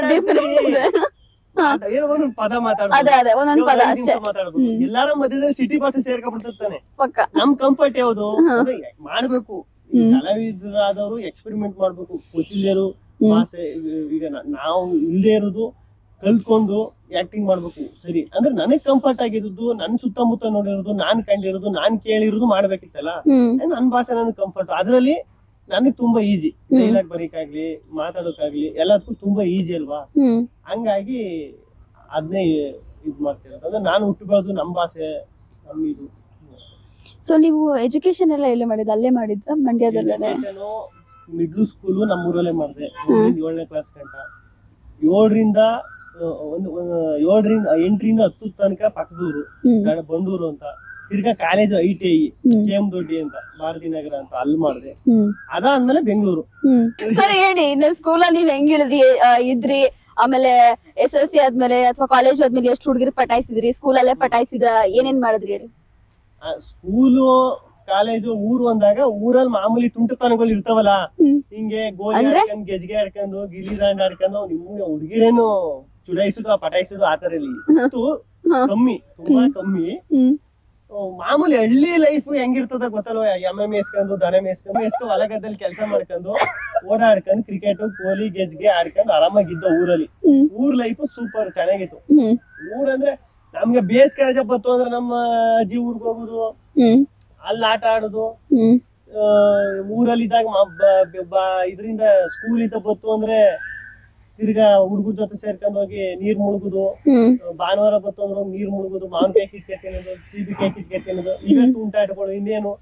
ಒಂದೊಂದ್ ಪದ ಮಾತಾಡ್ಬೋದು. ಎಲ್ಲಾರ ಮಧ್ಯದಲ್ಲಿ ಸಿಟಿ ಭಾಷೆ ಸೇರ್ಕೊಂಡ್ಬಿಡ್ತಾನೆ. ನಮ್ ಕಂಫರ್ಟ್ ಯಾವ್ದು ಮಾಡ್ಬೇಕು. ಕಲಾವಿದರಾದವರು ಎಕ್ಸ್ಪೆರಿಮೆಂಟ್ ಮಾಡ್ಬೇಕು. ಗೊತ್ತಿಲ್ಲರು ಭಾಷೆ ಈಗ ನಾವು ಇಲ್ಲದೆ ಇರೋದು ಕಲ್ತ್ಕೊಂಡು ಆಕ್ಟಿಂಗ್ ಮಾಡ್ಬೇಕು. ಸರಿ ಅಂದ್ರೆ ನನಗ್ ಕಂಫರ್ಟ್ ಆಗಿರೋದು, ನನ್ ಸುತ್ತಮುತ್ತ ನೋಡಿರೋದು, ನಾನ್ ಕಂಡಿರೋದು, ನಾನ್ ಕೇಳಿರೋದು ಮಾಡ್ಬೇಕಿತ್ತಲ್ಲ. ನನ್ ಭಾಷೆ ನನ್ಗೆ ಕಂಫರ್ಟ್, ಅದ್ರಲ್ಲಿ ನನಗ್ ತುಂಬಾ ಈಸಿ. ಡೈಲಾಗ್ ಬರೀಕಾಗ್ಲಿ ಮಾತಾಡೋಕಾಗ್ಲಿ ಎಲ್ಲದಕ್ಕೂ ತುಂಬಾ ಈಸಿ ಅಲ್ವಾ. ಹಂಗಾಗಿ ಅದನ್ನೇ ಇದ್ ಮಾಡ್ತಿರೋದು. ಅಂದ್ರೆ ನಾನು ಹುಟ್ಟುಬಾರ್ದು ನಮ್ ಭಾಷೆ ನಮ್ ಇದು. ಸೊ ನೀವು ಎಜುಕೇಶನ್ ಎಲ್ಲ ಎಲ್ಲಿ ಮಾಡಿದ? ಅಲ್ಲೇ ಮಾಡಿದ್ರ ಮಂಡ್ಯದಲ್ಲೇ? ಮಿಡ್ಲ್ ಸ್ಕೂಲ್ ನಮ್ಮೂರಲ್ಲೇ ಮಾಡಿದೆ, ಏಳನೇ ಕ್ಲಾಸ್ ಗಂಟ. ಏಳರಿಂದ ಒಂದು ಏಳರಿಂದ ಎಂಟರಿಂದ ಹತ್ತು ತನಕ ಪಕ್ಕದೂರು ಬಂಡೂರು ಅಂತ. ತಿರ್ಗಾ college I T I K M Doddi ಅಂತ ಭಾರತಿ ನಗರ ಅಂತ ಅಲ್ಲಿ ಮಾಡಿದೆ. ಅದಾದ್ಮೇಲೆ ಬೆಂಗಳೂರು. ಸರಿ ಹೇಳಿ, ಇನ್ನು ಸ್ಕೂಲಲ್ಲಿ ನೀವ್ ಹೆಂಗಿದ್ರಿ ಇದ್ರಿ? ಆಮೇಲೆ ಎಸ್ ಎಲ್ ಸಿ ಆದ್ಮೇಲೆ ಅಥವಾ ಕಾಲೇಜ್ ಆದ್ಮೇಲೆ ಎಷ್ಟು ಹುಡುಗಿರು ಪಟಾಯಿಸಿದ್ರಿ? ಸ್ಕೂಲಲ್ಲೇ ಪಟಾಯಿಸಿದ್ರ? ಏನೇನ್ ಮಾಡಿದ್ರಿ ಹೇಳಿ? ಸ್ಕೂಲು ಕಾಲೇಜು ಊರು ಅಂದಾಗ ಊರಲ್ಲಿ ಮಾಮೂಲಿ ತುಂಟತನಗಳು ಇರ್ತಾವಲ್ಲ, ಹಿಂಗೆ ಗೋಲಿ ಆಡ್ಕೊಂಡು ಗೆಜ್ಗೆ ಆಡ್ಕೊಂಡು ಗಿಲ್ಲಿ ದಾಂಡ ಆಡ್ಕೊಂಡು ನಿಮ್ಗೆ ಹುಡುಗಿರೇನು ಚುಡಾಯಿಸುದು ಪಟಾಯಿಸುದು ಆತರ ಕಮ್ಮಿ, ತುಂಬಾ ಕಮ್ಮಿ. ಮಾಮೂಲಿ ಹಳ್ಳಿ ಲೈಫ್ ಹೆಂಗಿರ್ತದ ಗೊತ್ತಲ್ವ? ಎಮ್ಮೆ ಮೇಸ್ಕೊಂಡು ದನ ಮೇಸ್ಕೊಂಡು ಮೇಸ್ಕೊಂಡು ಹೊಲಗದ್ದಲ್ಲಿ ಕೆಲಸ ಮಾಡ್ಕೊಂಡು ಓಡಾಡ್ಕೊಂಡು ಕ್ರಿಕೆಟ್ ಕೋಲಿ ಗೆಜ್ಗೆ ಆಡ್ಕೊಂಡು ಆರಾಮಾಗಿದ್ದ ಊರಲ್ಲಿ. ಊರ್ ಲೈಫ್ ಸೂಪರ್ ಚೆನ್ನಾಗಿತ್ತು. ಊರಂದ್ರೆ ನಮ್ಗೆ ಬೇಸಿಗೆ ರಜೆ ಬತ್ತು ಅಂದ್ರೆ ನಮ್ಮ ಅಜ್ಜಿ ಊರ್ಗ್ ಹೋಗುದು, ಅಲ್ಲಿ ಆಟ ಆಡುದು. ಊರಲ್ಲಿ ಇದ್ದಾಗ ಇದರಿಂದ ಸ್ಕೂಲ್ ಇಂದ ಬತ್ತು ಅಂದ್ರೆ ತಿರ್ಗಾ ಹುಡುಗರ ಜೊತೆ ಸೇರ್ಕೊಂಡ್ ಹೋಗಿ ನೀರ್ ಮುಳುಗುದು. ಭಾನುವಾರ ಬತ್ತು ಅಂದ್ರೆ ನೀರ್ ಮುಳುಗುದು, ಮಾವಿನಕಾಯಿ ಕಿಟ್ಕೆ ತಿನ್ನೋದು, ಸೀಬಿಕಾಯಿ ಕಿಟ್ಕೆ ತಿನ್ನೋದು, ಇವೇ ತುಂಟ ಆಟಗಳು. ಇನ್ನೇನು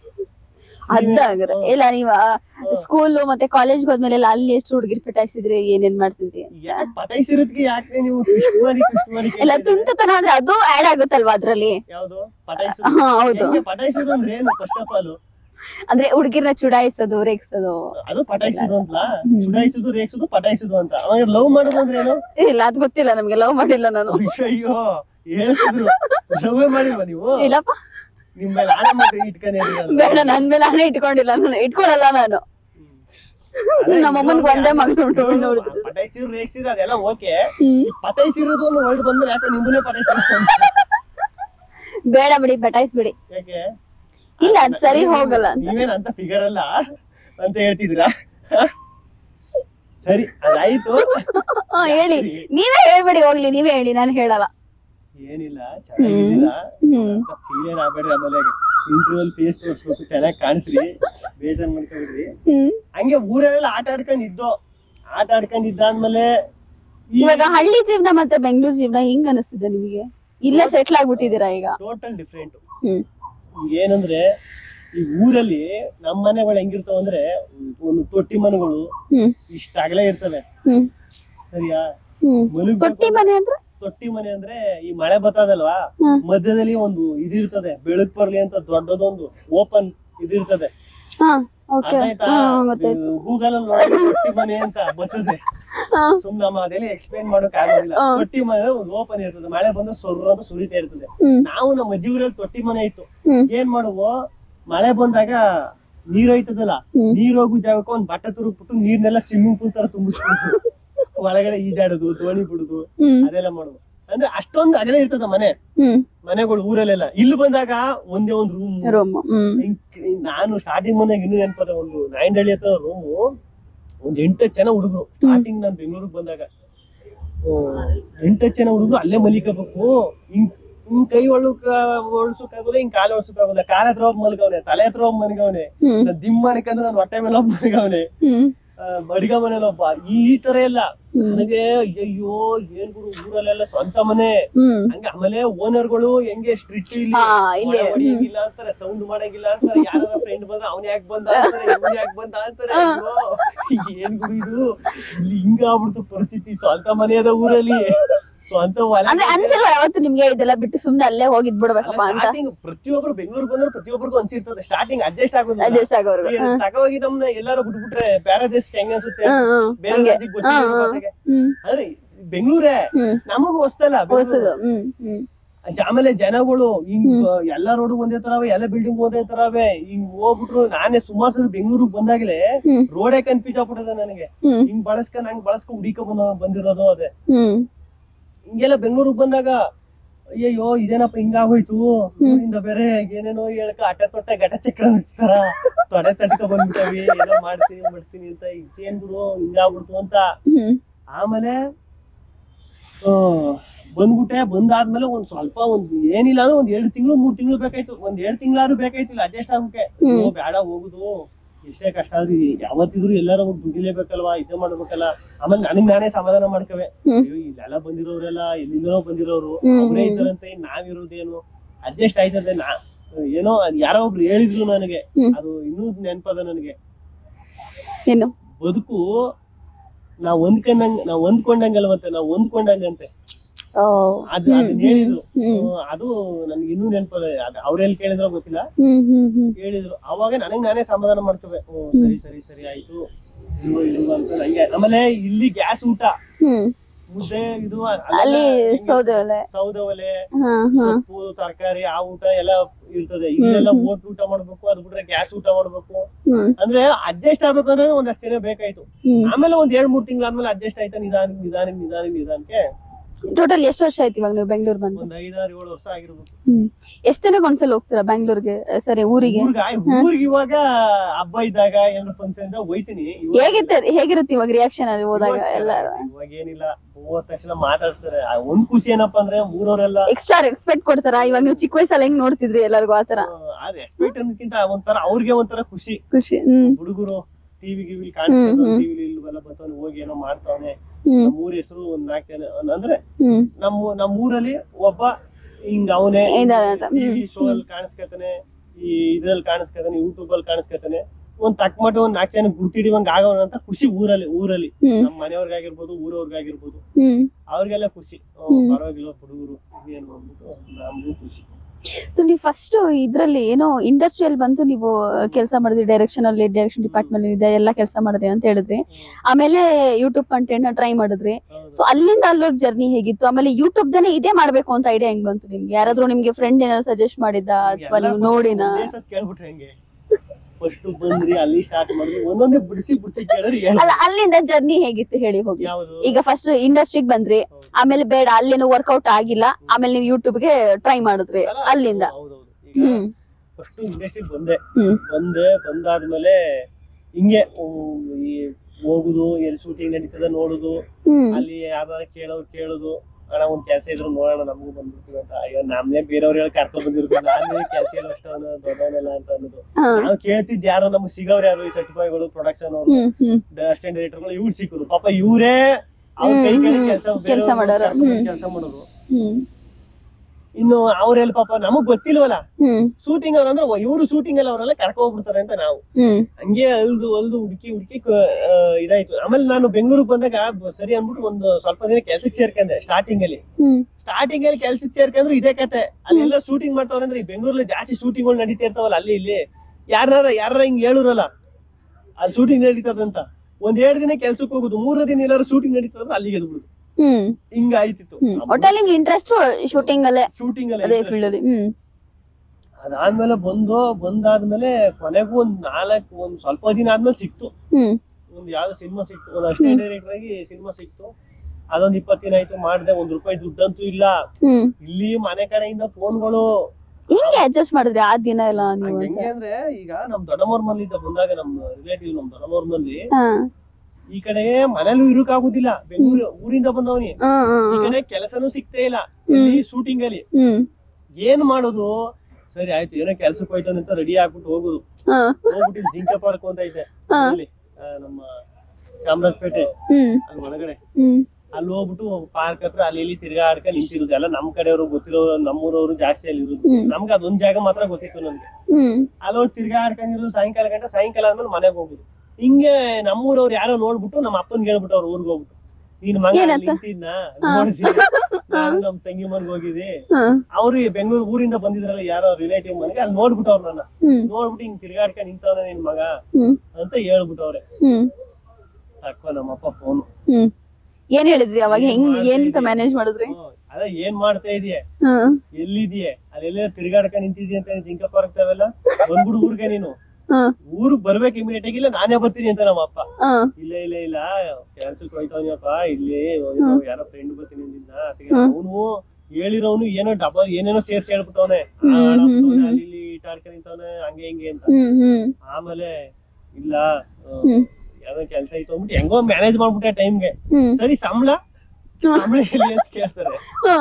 ಇಲ್ಲ ನೀವ ಸ್ಕೂಲ್ ಮತ್ತೆ ಕಾಲೇಜ್ ಹೋದ್ಮೇಲೆ ಅಲ್ಲಿ ಎಷ್ಟು ಹುಡುಗಿರ್ ಪಟಾಯಿಸಿದ್ರಿ? ಏನೇನ್ ಮಾಡ್ತಿದ್ರಿ? ಪಟಾಯಿಸಿರೋದಕ್ಕೆ ಯಾಕೆ ನೀವು ಎಲ್ಲ ತುಂಟತನ ಅಂದ್ರೆ ಅದು ಆಡ್ ಆಗುತ್ತಲ್ವಾ ಅದ್ರಲ್ಲಿ? ಯಾವ್ದು ಪಟಾಯಿಸೋದು? ಪಟಾಯಿಸೋದು ಅಂದ್ರೆ ಏನು? ಫಸ್ಟ್ ಆಫ್ ಆಲ್ ಅಂದ್ರೆ ಹುಡುಗಿರ್ನ ಚುಡಾಯಿಸೋದು, ರೇಗ್ಸೋದು, ಅದು ಪಟಾಯಿಸೋದು ಅಂತ. ಚುಡಾಯಿಸೋದು, ರೇಗ್ಸೋದು, ಪಟಾಯಿಸೋದು ಅಂತ. ಅವಾಗ ಲವ್ ಮಾಡೋದು ಅಂದ್ರೆ ಏನು? ಇಲ್ಲ, ಅದ್ ಗೊತ್ತಿಲ್ಲ ನಮ್ಗೆ. ಲವ್ ಮಾಡಿಲ್ಲ ನಾನು. ಅಯ್ಯೋ ಹೇಳ್ತಿದ್ರು, ಲವ್ ಮಾಡಿಲ್ವಾ ನೀವು? ಇಲ್ಲಪ್ಪ. ನಿಮ್ ಮೇಲೆ ಆಣೆ ಮಾಡಿ ಇಟ್ಕೊಂಡಿಲ್ಲ? ಬೇಡ, ನನ್ ಮೇಲೆ ಆಣೆ ಇಟ್ಕೊಂಡಿಲ್ಲ ನಾನು, ಇಟ್ಕೊಳಲ್ಲ ನಾನು. ನಮ್ಮಮ್ಮನ್ಗೆ ಒಂದೇ ಮಗಳು ನೋಡಿದ್ರು. ಪಟಾಯಿಸಿದ್ರು ರೇಗ್ಸಿದ್ರು ಅದೆಲ್ಲ ಓಕೆ. ಪಟಾಯಿಸಿರೋದು ಒಂದು ವರ್ಡ್ ಬಂದ್ರೆ ಯಾಕೆ ನಿಮ್ಮನ್ನೇ ಪಟಾಯಿಸಿದ್ರು? ಬೇಡ ಬಿಡಿ, ಪಟಾಯಿಸ್ಬಿಡಿ. ಯಾಕೆ? ಇಲ್ಲ, ಅದ್ ಸರಿ ಹೋಗಲ್ಲ. ನೀವೇನ್ ಅಂತ ಫಿಗರ್ ಅಲ್ಲ ಅಂತ ಹೇಳ್ತಿದ್ರಾ? ಸರಿ, ಅದಾಯ್ತು. ಹೇಳಿ, ನೀವೇ ಹೇಳ್ಬಿಡಿ, ಹೋಗ್ಲಿ, ನೀವೇ ಹೇಳಿ, ನಾನು ಹೇಳಲ್ಲ. ಏನಿಲ್ಲ, ಚೆನ್ನಾಗಿದ್ದೀರಾ? ಫೀಲ್ ಏನ್ ಆಗ್ಬೇಡ್ರಿ. ಆಮೇಲೆ ಇಂಟರ್ವ್ಯೂ ಫೇಸ್ ತೋರಿಸ್ಬೇಕು, ಚೆನ್ನಾಗಿ ಕಾಣಿಸ್ರಿ. ಬೇಜಾರ್ ಮಾಡ್ಕೊಂಡ್ರಿ. ಹಂಗೆ ಊರಲ್ಲೆಲ್ಲ ಆಟ ಆಡ್ಕೊಂಡ್ ಇದ್ದೋ ಆಟ ಆಡ್ಕೊಂಡ್ ಇದ್ದಾದ್ಮೇಲೆ ಇವಾಗ ಹಳ್ಳಿ ಜೀವನ ಮತ್ತೆ ಬೆಂಗಳೂರು ಜೀವನ ಹಿಂಗ್ ಅನಿಸ್ತಿದೆ ನಿಮಗೆ? ಇಲ್ಲೇ ಸೆಟ್ಲ್ ಆಗ್ಬಿಟ್ಟಿದೀರಾ ಈಗ? Total different. ಏನಂದ್ರೆ ಈ ಊರಲ್ಲಿ ನಮ್ಮ ಮನೆಗಳು ಹೆಂಗಿರ್ತಾವ ಅಂದ್ರೆ ಒಂದು ತೊಟ್ಟಿ ಮನೆಗಳು ಇಷ್ಟ ಅಗಲೇ ಇರ್ತವೆ, ಸರಿಯಾ? ತೊಟ್ಟಿ ಮನೆ ಅಂದ್ರೆ ತೊಟ್ಟಿ ಮನೆ ಅಂದ್ರೆ ಈ ಮಳೆ ಬರ್ತದಲ್ವಾ, ಮಧ್ಯದಲ್ಲಿ ಒಂದು ಇದಿರ್ತದೆ, ಬೆಳಕ್ ಬರ್ಲಿ ಅಂತ ದೊಡ್ಡದೊಂದು ಓಪನ್ ಇದಿರ್ತದೆ. ಗೂಗಲ್ ಅಲ್ಲಿ ತೊಟ್ಟಿ ಮನೆ ಅಂತ ಬರ್ತದೆ. ಸುಮ್ ನಮ್ಮ ಅದೆಲ್ಲ ಎಕ್ಸ್ಪ್ಲೇನ್ ಮಾಡೋಕ್ ಆಗೋದಿಲ್ಲ. ತೊಟ್ಟಿ ಮನೆ ಒಂದು ಓಪನ್ ಇರ್ತದೆ, ಮಳೆ ಬಂದ್ರೆ ಸೊರ್ರ ಅಂತ ಸುರಿತಾ ಇರ್ತದೆ. ನಾವು ನಮ್ಮ ಅಜ್ಜಿ ಊರಲ್ಲಿ ತೊಟ್ಟಿ ಮನೆ ಇತ್ತು. ಏನ್ ಮಾಡುವ, ಮಳೆ ಬಂದಾಗ ನೀರ್ ಹೋಯ್ತದಲ್ಲ, ನೀರ್ ಹೋಗು ಜಾಗಕ್ಕೆ ಒಂದ್ ಬಟ್ಟೆ ತುರುಕ್ಬಿಟ್ಟು ನೀರ್ನೆಲ್ಲ ಸ್ವಿಮ್ಮಿಂಗ್ ಪೂಲ್ ತರ ತುಂಬಿಸ್ಬಿಡುದು, ಒಳಗಡೆ ಈಜಾಡುದು, ದೋಣಿ ಬಿಡುದು, ಅದೆಲ್ಲ ಮಾಡುದು. ಅಂದ್ರೆ ಅಷ್ಟೊಂದು ಅದೆಲ್ಲ ಇರ್ತದ ಮನೆ ಮನೆಗಳು ಊರಲ್ಲೆಲ್ಲ. ಇಲ್ಲಿ ಬಂದಾಗ ಒಂದೇ ಒಂದು ರೂಮ್. ನಾನು ಸ್ಟಾರ್ಟಿಂಗ್ ಬಂದಾಗ ಇನ್ನೂ ನೆನಪದ, ಒಂದು ನಾಯಿಂಡಳ್ಳಿ ಹತ್ರ ರೂಮು, ಒಂದ್ ಎಂಟತ್ತು ಜನ ಹುಡುಗರು. ಸ್ಟಾರ್ಟಿಂಗ್ ನಾನು ಬೆಂಗಳೂರಿಗೆ ಬಂದಾಗ ಎಂಟತ್ತು ಜನ ಹುಡುಗರು ಅಲ್ಲೇ ಮಲಿಕಬೇಕು. ಹಿಂಗ್ ಹಿಂಗ್ ಕೈ ಒಳಕ್ ಓಡಿಸೋಕಾಗೋದ, ಹಿಂಗ್ ಕಾಲ ಓಡಿಸೋಕಾಗೋದ. ಕಾಲ ಹತ್ರ ಹೋಗ್ ಮಲ್ಗವನೆ, ತಲೆ ಹತ್ರ ಹೋಗ್ ಮಲ್ಗವನೆ, ದಿಮ್ಮ ಅನ್ಕಂದ್ರೆ ನಾನು ಹೊಟ್ಟೆ ಮೇಲೆ ಹೋಗ್ ಮಲ್ಗವನೆ, ಅಡಿಗೆ ಮನೇಲಿ ಒಬ್ಬ. ಈ ತರ ಎಲ್ಲ ನನಗೆ ಅಯ್ಯೋ ಏನ್ ಗುರು, ಊರಲ್ಲೆಲ್ಲ ಸ್ವಂತ ಮನೆ ಹಂಗ. ಆಮೇಲೆ ಓನರ್ಗಳು ಹೆಂಗೆ ಸ್ಟ್ರಿಕ್ಟ್, ಇಲ್ಲಿ ಹೊಡಿಯಂಗಿಲ್ಲ ಅಂತಾರೆ, ಸೌಂಡ್ ಮಾಡಂಗಿಲ್ಲ ಅಂತಾರೆ. ಯಾರ ಫ್ರೆಂಡ್ ಬಂದ್ರೆ ಅವ್ನ ಯಾಕೆ ಬಂದ ಅಂತಾರೆ, ಇವ್ನ ಯಾಕೆ ಬಂದ ಅಂತಾರೆ. ಅಯ್ಯೋ ಏನ್ ಗುರು ಇದು, ಇಲ್ಲಿ ಹಿಂಗ ಆಗ್ಬಿಡ್ತು ಪರಿಸ್ಥಿತಿ. ಸ್ವಂತ ಮನೆ ಅದ ಊರಲ್ಲಿ, ಸ್ವಂತ ಯಾವತ್ತು ನಿಮ್ಗೆ ಇದೆಲ್ಲ ಬಿಟ್ಟು ಸುಮ್ನೆ ಅಲ್ಲೇ ಹೋಗಿದ್ ಬಿಡ್ಬೇಕಪ್ಪ ಅಂತ? ಪ್ರತಿಯೊಬ್ರು ಬೆಂಗಳೂರು ಬಂದ್ರೆ ಪ್ರತಿಯೊಬ್ಬರಿಗೂ ಅನ್ಸಿರ್ತದೆ. ಸ್ಟಾರ್ಟಿಂಗ್ ಅಡ್ಜಸ್ಟ್ ಆಗೋದು, ಅಡ್ಜಸ್ಟ್ ಆಗೋರು ತಗೋಗಿ ನಮ್ನ ಎಲ್ಲಾರು ಬಿಟ್ಬಿಟ್ರೆ ಬೇರೆ ದೇಶಕ್ಕೆ ಹೆಂಗ ಅನ್ಸುತ್ತೆ, ಬೇರೆ ರಾಜ್ಯಕ್ಕೆ ಗೊತ್ತಿಲ್ಲ. ಆದ್ರೆ ಬೆಂಗಳೂರೇ ನಮಗೂ ಹೊಸ್ತಲ್ಲ. ಆಮೇಲೆ ಜನಗಳು ಹಿಂಗ್ ಎಲ್ಲಾ ರೋಡ್ ಒಂದೇ ತರವೇ, ಎಲ್ಲ ಬಿಲ್ಡಿಂಗ್ ಒಂದೇ ತರವೇ. ಹಿಂಗ್ ಹೋಗ್ಬಿಟ್ರು ನಾನೇ ಸುಮಾರು ಸಲ ಬೆಂಗಳೂರಿಗೆ ಬಂದಾಗ್ಲೇ ರೋಡೇ ಕನ್ಫ್ಯೂಸ್ ಆಗ್ಬಿಟ್ಟದ ನನಗೆ. ಹಿಂಗ್ ಬಳಸ್ಕೊಂಡ್ ಹಂಗ್ ಬಳಸ್ಕೊಂಡ್ ಹುಡಿಕ ಬಂದ ಬಂದಿರೋದು ಅದೇ. ಹಿಂಗೆಲ್ಲ ಬೆಂಗಳೂರಿಗೆ ಬಂದಾಗ ಅಯ್ಯಯ್ಯೋ ಇದೇನಪ್ಪ ಹಿಂಗಾಗೋಯ್ತು, ಊರಿಂದ ಬೇರೆ ಏನೇನೋ ಹೇಳ್ಕ ಅಟ ತೊಟ್ಟ ಗಟ ಚಕ್ರ ಹಚ್ತಾರ, ತೊಡೆ ತಡ್ಕ ಬಂದ್ಬಿಟ್ಟವಿ, ಏನೋ ಮಾಡ್ತೀನಿ ಮಾಡ್ತೀನಿ ಅಂತ. ಏನ್ ಗುರು ಹಿಂಗಾಗ್ಬಿಡ್ತು ಅಂತ. ಆಮೇಲೆ ಬಂದ್ಬಿಟ್ಟೆ. ಬಂದಾದ್ಮೇಲೆ ಒಂದ್ ಸ್ವಲ್ಪ ಒಂದ್ ಏನಿಲ್ಲ ಅಂದ್ರೆ ಒಂದ್ ಎರಡ್ ತಿಂಗಳು ಮೂರ್ ತಿಂಗಳು ಬೇಕಾಯ್ತು. ಒಂದ್ ಎರಡ್ ತಿಂಗಳಾದ್ರೂ ಬೇಕಾಯ್ತು ಇಲ್ಲ ಅಡ್ಜಸ್ಟ್ ಆಗ್ಬಿಟ್ಟೆ. ಬೇಡ ಹೋಗುದು, ಎಷ್ಟೇ ಕಷ್ಟ ಆದ್ರೂ ಯಾವತ್ತಿದ್ರು ಎಲ್ಲಾರ ಹೋಗಿ ದುಡಿಲೇಬೇಕಲ್ವಾ, ಇದೇ ಮಾಡ್ಬೇಕಲ್ಲ. ಆಮೇಲೆ ನನಗ್ ನಾನೇ ಸಮಾಧಾನ ಮಾಡ್ಕವೆ, ಅಯ್ಯೋ ಇಲ್ಲೆಲ್ಲ ಬಂದಿರೋರೆಲ್ಲ ಎಲ್ಲಿಂದನೋ ಬಂದಿರೋರು, ಅವರೇ ಇದ್ದಾರಂತೆ, ನಾವಿರೋದೇನು ಅಡ್ಜಸ್ಟ್ ಆಯ್ತದೆ. ನಾ ಏನೋ ಯಾರೋ ಒಬ್ರು ಹೇಳಿದ್ರು ನನಗೆ, ಅದು ಇನ್ನೂ ನೆನಪದ ನನಗೆ. ಏನು ಬದುಕು ನಾವ್ ಹೊಂದ್ಕೊಂಡಂಗ ನಾವ್ ಹೊಂದ್ಕೊಂಡಂಗಲ್ವಂತೆ, ನಾವ್ ಹೊಂದ್ಕೊಂಡಂಗಂತೆ. ಅದ್ ಅದನ್ನ ಹೇಳಿದ್ರು. ಅದು ನನ್ಗೆ ಇನ್ನೂ ನೆನಪದ. ಅವ್ರೆಲ್ಲಿ ಕೇಳಿದ್ರೋ ಗೊತ್ತಿಲ್ಲ, ಹೇಳಿದ್ರು. ಅವಾಗ ನನಗ್ ನಾನೇ ಸಮಾಧಾನ ಮಾಡ್ತವೆ. ಓ ಸರಿ ಸರಿ ಸರಿ ಆಯ್ತು ಇಲ್ವೋ ಇಲ್ವೋ ಅಂತ ನಂಗೆ. ಆಮೇಲೆ ಇಲ್ಲಿ ಗ್ಯಾಸ್ ಊಟ, ಮುದ್ದೆ, ಇದು ಸೌದೆ ಒಲೆ, ಸೊಪ್ಪು ತರಕಾರಿ, ಆ ಊಟ ಎಲ್ಲ ಇರ್ತದೆ. ಇಲ್ಲೆಲ್ಲ ಹೋಟ್ಲ್ ಊಟ ಮಾಡ್ಬೇಕು, ಅದ್ ಬಿಟ್ರೆ ಗ್ಯಾಸ್ ಊಟ ಮಾಡ್ಬೇಕು. ಅಂದ್ರೆ ಅಡ್ಜಸ್ಟ್ ಆಗ್ಬೇಕು ಅಂದ್ರೆ ಒಂದಷ್ಟು ದಿನ ಬೇಕಾಯ್ತು. ಆಮೇಲೆ ಒಂದ್ ಎರಡ್ ಮೂರ್ ತಿಂಗಳಾದ್ಮೇಲೆ ಅಡ್ಜಸ್ಟ್ ಆಯ್ತಾ ನಿಧಾನ ನಿಧಾನ ನಿಧಾನ ನಿಧಾನಕ್ಕೆ. ಟೋಟಲ್ ಎಷ್ಟು ವರ್ಷ ಆಯ್ತು ಇವಾಗ ನೀವು ಬೆಂಗಳೂರು ಬಂದು? ಒಂದ್ ಐದಾರು ಏಳು ವರ್ಷ ಆಗಿರ್ಬೇಕು. ಎಷ್ಟ್ ದಿನಕ್ಕೆ ಒಂದ್ಸಲ ಹೋಗ್ತೀರಾ ಬೆಂಗಳೂರಿಗೆ? ಸರಿ, ಊರಿಗೆ ಊರಿಗೆ ಇವಾಗ ಹಬ್ಬ ಇದ್ದಾಗ ಏನಾದ್ರು ಫಂಕ್ಷನ್ ಇದ್ದಾಗ ಹೋಯ್ತೀನಿ. ಹೇಗಿರುತ್ತೆ ಹೇಗಿರುತ್ತೆ ಇವಾಗ ರಿಯಾಕ್ಷನ್ ಅಲ್ಲಿ ಹೋದಾಗ? ಎಲ್ಲ ಇವಾಗ ಏನಿಲ್ಲ, ಹೋದ ತಕ್ಷಣ ಮಾತಾಡ್ತಾರೆ. ಒಂದ್ ಖುಷಿ ಏನಪ್ಪಾ ಅಂದ್ರೆ ಊರವರೆಲ್ಲ ಎಕ್ಸ್ಟ್ರಾ ರೆಸ್ಪೆಕ್ಟ್ ಕೊಡ್ತಾರ. ಇವಾಗ ನೀವು ಚಿಕ್ಕ ವಯಸ್ಸಲ್ಲಿ ಹೆಂಗ್ ನೋಡ್ತಿದ್ರಿ ಎಲ್ಲರಿಗೂ ಆತರ? ಆ ರೆಸ್ಪೆಕ್ಟ್ ಅನ್ನೋದಕ್ಕಿಂತ ಒಂಥರ ಅವ್ರಿಗೆ ಒಂಥರ ಖುಷಿ ಖುಷಿ ಹುಡುಗರು ಟಿವಿ ಗಿವಿ ಕಾಣಿಸ್ತಾರೆ, ಟಿವಿ ಇಲ್ವೆಲ್ಲ ಬರ್ತಾನೆ, ಹೋಗಿ ಏನೋ ಮಾಡ್ತಾವನೆ. ನಮ್ಮೂರ ಹೆಸರು ಒಂದ್ ನಾಲ್ಕು ಜನ ಅಂದ್ರೆ ನಮ್ಮ ನಮ್ಮ ಊರಲ್ಲಿ ಒಬ್ಬ ಹಿಂಗ ಅವನೇ ಟಿವಿ ಶೋ ಅಲ್ಲಿ ಕಾಣಿಸ್ಕತಾನೆ, ಈ ಇದ್ರಲ್ಲಿ ಕಾಣಿಸ್ಕತಾನೆ, ಯೂಟ್ಯೂಬ್ ಅಲ್ಲಿ ಕಾಣಿಸ್ಕತಾನೆ. ಒಂದ್ ತಕ್ಕ ಮಟ್ಟ ಒಂದ್ ನಾಲ್ಕು ಜನ ಗುರ್ತಿಡಿವಂಗ ಆಗೋಣ ಅಂತ ಖುಷಿ ಊರಲ್ಲಿ. ಊರಲ್ಲಿ ನಮ್ಮ ಮನೆಯವ್ರಿಗಾಗಿರ್ಬೋದು, ಊರವ್ರಿಗಾಗಿರ್ಬೋದು, ಅವ್ರಿಗೆಲ್ಲ ಖುಷಿ. ಪರವಾಗಿಲ್ಲ ಹುಡುಗರು ಏನ್ ಮಾಡ್ಬಿಟ್ಟು ನಮ್ಗೂ ಖುಷಿ. ಸೊ ನೀವು ಫಸ್ಟ್ ಇದ್ರಲ್ಲಿ ಏನೋ ಇಂಡಸ್ಟ್ರಿಯಲ್ ಬಂದು ನೀವು ಕೆಲಸ ಮಾಡಿದ್ರಿ, ಡೈರೆಕ್ಷನ್ ಅಲ್ಲಿ, ಡೈರೆಕ್ಷನ್ ಡಿಪಾರ್ಟ್ಮೆಂಟ್ ಇದೆ ಎಲ್ಲ ಕೆಲಸ ಮಾಡಿದ್ರಿ ಅಂತ ಹೇಳಿದ್ರಿ. ಆಮೇಲೆ ಯೂಟ್ಯೂಬ್ ಕಂಟೆಂಟ್ ನ ಟ್ರೈ ಮಾಡಿದ್ರಿ. ಸೊ ಅಲ್ಲಿಂದ ಅಲ್ಲೋರ್ ಜರ್ನಿ ಹೇಗಿತ್ತು? ಆಮೇಲೆ ಯೂಟ್ಯೂಬ್ ದನೇ ಇದೇ ಮಾಡ್ಬೇಕು ಅಂತ ಐಡಿಯಾ ಹೆಂಗ್ ಬಂತು ನಿಮ್ಗೆ? ಯಾರಾದ್ರೂ ನಿಮ್ಗೆ ಫ್ರೆಂಡ್ ಏನಾದ್ರು ಸಜೆಸ್ಟ್ ಮಾಡಿದ್ದ ಅಥವಾ ನೀವು ನೋಡಿನ? ಫಸ್ಟ್ ಬಂದ್ರಿ, ಅಲ್ಲಿ ಸ್ಟಾರ್ಟ್ ಮಾಡಿದ್ರಿ, ಒಂದೊಂದೇ ಬಿಡಿಸಿ ಬಿಡಿಸಿ ಕೇಳಿದ್ರಿ. ಅಲ್ಲ, ಅಲ್ಲಿಂದ ಜರ್ನಿ ಹೇಗಿತ್ತು ಹೇಳಿ ಹೋಗಿ. ಈಗ ಫಸ್ಟ್ ಇಂಡಸ್ಟ್ರಿಗೆ ಬಂದ್ರಿ, ಆಮೇಲೆ ಬೇಡ ಅಲ್ಲೇನು ವರ್ಕೌಟ್ ಆಗಿಲ್ಲ, ಆಮೇಲೆ ನೀವು ಯೂಟ್ಯೂಬ್ ಗೆ ಟ್ರೈ ಮಾಡಿದ್ರಿ. ಅಲ್ಲಿಂದ ಫಸ್ಟ್ ಇಂಡಸ್ಟ್ರಿಗೆ ಬಂದೆ. ಬಂದೆ ಬಂದಾದ್ಮೇಲೆ ಹಿಂಗೆ ಹೋಗುದು, ಎಲ್ಲಿ ಶೂಟಿಂಗ್ ನಡೀತದ ನೋಡುದು, ಅಲ್ಲಿ ಯಾರು ಕೇಳೋರು ಕೇಳುದು. ಅಣ್ಣ ಒಂದ್ ಕೆಲಸ ಇದ್ರು ನೋಡೋಣ ನಮಗೂ ಬಂದ್ಬಿಡ್ತೀವಿ ಅಂತ. ಅಯ್ಯೋ ನಮ್ನೆ ಬೇರೆಯವ್ರ ಹೇಳಿ ಕರ್ಕೊಂಡ್ ಬಂದಿರ್ತೀವಿ, ನಾನು ಕೆಲಸ ಹೇಳೋ ಅಷ್ಟ ದೊಡ್ಡವನೆಲ್ಲ ಅಂತ ಅನ್ನೋದು. ನಾವು ಕೇಳ್ತಿದ್ ಯಾರೋ ನಮ್ಗೆ ಸಿಗೋರು ಯಾರು ಈ ಸರ್ಟಿಫೈಗಳು ಪ್ರೊಡಕ್ಷನ್ ಅವರು ಅಸಿಸ್ಟೆಂಟ್ ಡೈರೆಕ್ಟರ್ಗಳು ಇವ್ರು ಸಿಕ್ಕರು. ಪಾಪ ಇವ್ರೇ ಅವ್ರ ಕೈ ಕೆಳಗೆ ಕೆಲಸ ಕೆಲಸ ಮಾಡೋರು. ಇನ್ನು ಅವ್ರೆಲ್ಲ ಪಾಪ ನಮಗ್ ಗೊತ್ತಿಲ್ವಲ್ಲ ಶೂಟಿಂಗ್ ಅವ್ರ ಅಂದ್ರೆ ಇವ್ರು ಶೂಟಿಂಗ್ ಅಲ್ಲಿ ಅವರೆಲ್ಲ ಕರ್ಕೊಂಡ್ ಹೋಗ್ಬಿಡ್ತಾರೆ ಅಂತ ನಾವು ಹಂಗೆ ಅಲ್ದು ಅಲ್ದು ಹುಡುಕಿ ಹುಡುಕಿ ಇದಾಯ್ತು. ಆಮೇಲೆ ನಾನು ಬೆಂಗಳೂರಿಗೆ ಬಂದಾಗ ಸರಿ ಅನ್ಬಿಟ್ಟು ಒಂದು ಸ್ವಲ್ಪ ದಿನ ಕೆಲ್ಸಕ್ಕೆ ಸೇರ್ಕೊಂಡೆ. ಸ್ಟಾರ್ಟಿಂಗ್ ಅಲ್ಲಿ ಸ್ಟಾರ್ಟಿಂಗ್ ಅಲ್ಲಿ ಕೆಲ್ಸಕ್ಕೆ ಸೇರ್ಕೊಂಡ್ರು ಇದೇ ಕತೆ. ಅಲ್ಲೆಲ್ಲ ಶೂಟಿಂಗ್ ಮಾಡ್ತಾವ್ರೆ ಅಂದ್ರೆ ಈ ಬೆಂಗಳೂರಲ್ಲಿ ಜಾಸ್ತಿ ಶೂಟಿಂಗ್ಗಳು ನಡೀತಾ ಇರ್ತಾವಲ್ಲ ಅಲ್ಲಿ ಇಲ್ಲಿ. ಯಾರ ಯಾರ ಹಿಂಗ್ ಹೇಳುರಲ್ಲ ಅಲ್ಲಿ ಶೂಟಿಂಗ್ ನಡೀತದಂತ, ಒಂದ್ ಎರಡ್ ದಿನ ಕೆಲ್ಸಕ್ಕೆ ಹೋಗುದು, ಮೂರನೇ ದಿನ ಎಲ್ಲಾರು ಶೂಟಿಂಗ್ ನಡೀತದ ಅಲ್ಲಿಗೆ ಎದ್ಬಿಡುದು. ಹಿಂಗ ಆಯ್ತಿತ್ತು. ಇಂಟ್ರೆಸ್ಟ್ ಶೂಟಿಂಗ್ ಅಲ್ಲೇ ಶೂಟಿಂಗ್ ಅಲ್ಲೇ. ಅದಾದ್ಮೇಲೆ ಬಂದು ಬಂದಾದ್ಮೇಲೆ ಕೊನೆಗೂ ಒಂದ್ ನಾಲ್ಕು ಒಂದ್ ಸ್ವಲ್ಪ ದಿನ ಆದ್ಮೇಲೆ ಸಿಕ್ತು ಒಂದ್ ಯಾವ್ದೋ ಸಿನಿಮಾ ಸಿಕ್ತು. ಒಂದ್ ಅಷ್ಟೇ ಡೈರೆಕ್ಟರ್ ಆಗಿ ಸಿನಿಮಾ ಸಿಕ್ತು. ಅದೊಂದ್ ಇಪ್ಪತ್ ದಿನ ಆಯ್ತು ಮಾಡ್ದೆ. ಒಂದ್ ರೂಪಾಯಿ ದುಡ್ಡಂತೂ ಇಲ್ಲ. ಇಲ್ಲಿ ಮನೆ ಕಡೆಯಿಂದ ಫೋನ್ಗಳು. ಹೆಂಗೆ ಅಡ್ಜಸ್ಟ್ ಮಾಡಿದ್ರಿ ಆ ದಿನ ಎಲ್ಲ? ಹೆಂಗೆ ಅಂದ್ರೆ ಈಗ ನಮ್ ದೊಡ್ಡಮೋರ್ ಮನೇಲಿದ್ದ ಬಂದಾಗ ನಮ್ ರಿಲೇಟಿವ್ ನಮ್ ದೊಡ್ಡಮೋರ್ ಮನೇಲಿ ಈ ಕಡೆ ಮನೇಲೂ ಇರುಕ್ ಆಗುದಿಲ್ಲ. ಬೆಂಗಳೂರು ಊರಿಂದ ಬಂದವನಿ, ಈ ಕಡೆ ಕೆಲಸನೂ ಸಿಗ್ತೇ ಇಲ್ಲ. ಇಲ್ಲಿ ಶೂಟಿಂಗ್ ಅಲ್ಲಿ ಏನ್ ಮಾಡೋದು? ಸರಿ ಆಯ್ತು ಏನೋ ಕೆಲ್ಸಕ್ಕೆ ಹೋಯ್ತಾನೆ ಅಂತ ರೆಡಿ ಆಗ್ಬಿಟ್ಟು ಹೋಗುದು. ಹೋಗ್ಬಿಟ್ಟು ಜಿಂಕ ಪಾರ್ಕ್ ಅಂತ ಐತೆ ಅಲ್ಲಿ ನಮ್ಮ ಚಾಮರಾಜಪೇಟೆ ಅಲ್ಲಿ ಒಳಗಡೆ. ಅಲ್ಲಿ ಹೋಗ್ಬಿಟ್ಟು ಪಾರ್ಕ್ ಹತ್ರ ಅಲ್ಲಿ ಇಲ್ಲಿ ತಿರ್ಗಾಡ್ಕ ನಿಂತಿರುದು. ಎಲ್ಲ ನಮ್ ಕಡೆಯವರು ಗೊತ್ತಿರೋ ನಮ್ಮೂರವ್ರು ಜಾಸ್ತಿ ಅಲ್ಲಿ ಇರುದು. ನಮ್ಗೆ ಅದೊಂದ್ ಜಾಗ ಮಾತ್ರ ಗೊತ್ತಿತ್ತು ನನ್ಗೆ. ಅಲ್ಲಿ ಹೋಗಿ ತಿರ್ಗಾಡ್ಕೊಂಡಿರೋದು ಸಾಯಂಕಾಲ ಗಂಟೆ. ಸಾಯಂಕಾಲ ಆದ್ಮೇಲೆ ಮನೆಗೆ ಹೋಗುದು. ಹಿಂಗೆ ನಮ್ಮೂರವ್ರು ಯಾರೋ ನೋಡ್ಬಿಟ್ಟು ನಮ್ಮ ಅಪ್ಪನ್ಗೆ ಹೇಳ್ಬಿಟ್ಟು ಅವ್ರು ಊರ್ಗ್ ಹೋಗ್ಬಿಟ್ಟು, ನೀನ್ ಮಗ ನಿಂತಿದ್ನ ನೋಡಿಸಿ ನಾನು ನಮ್ ತಂಗಿ ಮನ್ಗೆ ಹೋಗಿದ್ದೆ. ಅವ್ರು ಬೆಂಗಳೂರು ಊರಿಂದ ಬಂದಿದ್ರಲ್ಲ ಯಾರೋ ರಿಲೇಟಿವ್ ಮನೆಗೆ. ಅಲ್ಲಿ ನೋಡ್ಬಿಟ್ಟು ಅವ್ರು ನನ್ನ ನೋಡ್ಬಿಟ್ಟು ಹಿಂಗ್ ತಿರ್ಗಾಡ್ಕ ನಿಂತವನ ನಿನ್ ಮಗ ಅಂತ ಹೇಳ್ಬಿಟ್ಟವ್ರೆ. ತಕ್ಕ ನಮ್ಮಪ್ಪ ಫೋನು. ಏನ್ ಹೇಳಿದ್ರಿ ಅವಾಗ? ಹೆಂಗ್ ಏನ್ ಮ್ಯಾನೇಜ್ ಮಾಡಿದ್ರಿ? ಅದ ಏನ್ ಮಾಡ್ತಾ ಇದೀಯ, ಎಲ್ಲಿದೀಯ, ಅಲ್ಲೆಲ್ಲ ತಿರ್ಗಾಡ್ಕ ನಿಂತಿದ್ಯ ಅಂತ ಜಿಂಕ ಪಾರ್ಕ್ ತಾವೆಲ್ಲ ಬಂದ್ಬಿಡು ಊರ್ಗೆ. ನೀನು ಊರಿಗೆ ಬರ್ಬೇಕು ಇಮಿಡಿಯೇಟ್ ಆಗಿ. ಇಲ್ಲ ನಾನೇ ಬರ್ತೀನಿ ಅಂತ ನಮ್ಮ ಅಪ್ಪ. ಇಲ್ಲ ಇಲ್ಲ ಇಲ್ಲ ಕೆಲ್ಸಕ್ಕೆ ಹೋಯ್ತವನಪ್ಪ, ಇಲ್ಲಿ ಯಾರೋ ಫ್ರೆಂಡ್ ಬರ್ತೀನಿ ಅಂದಿದ್ದ. ಅವನು ಹೇಳಿರೋನು ಏನೋ ಡಬಲ್ ಏನೇನೋ ಸೇರ್ಸಿ ಹೇಳ್ಬಿಟ್ಟವನೆ. ಅಲ್ಲಿ ಇಟ್ಟಾಡ್ಕ ನಿಂತವನೆ ಹಂಗೆ ಹಿಂಗೆ ಅಂತ. ಆಮೇಲೆ ಇಲ್ಲ ಯಾವ್ದೋ ಕೆಲ್ಸ ಐತು ಅಂದ್ಬಿಟ್ಟು ಹೆಂಗೋ ಮ್ಯಾನೇಜ್ ಮಾಡ್ಬಿಟ್ಟೆ ಟೈಮ್ಗೆ. ಸರಿ ಸಂಬಳ ಸಂಬಳ ಎಲ್ಲಿ ಅಂತ ಕೇಳ್ತಾರೆ.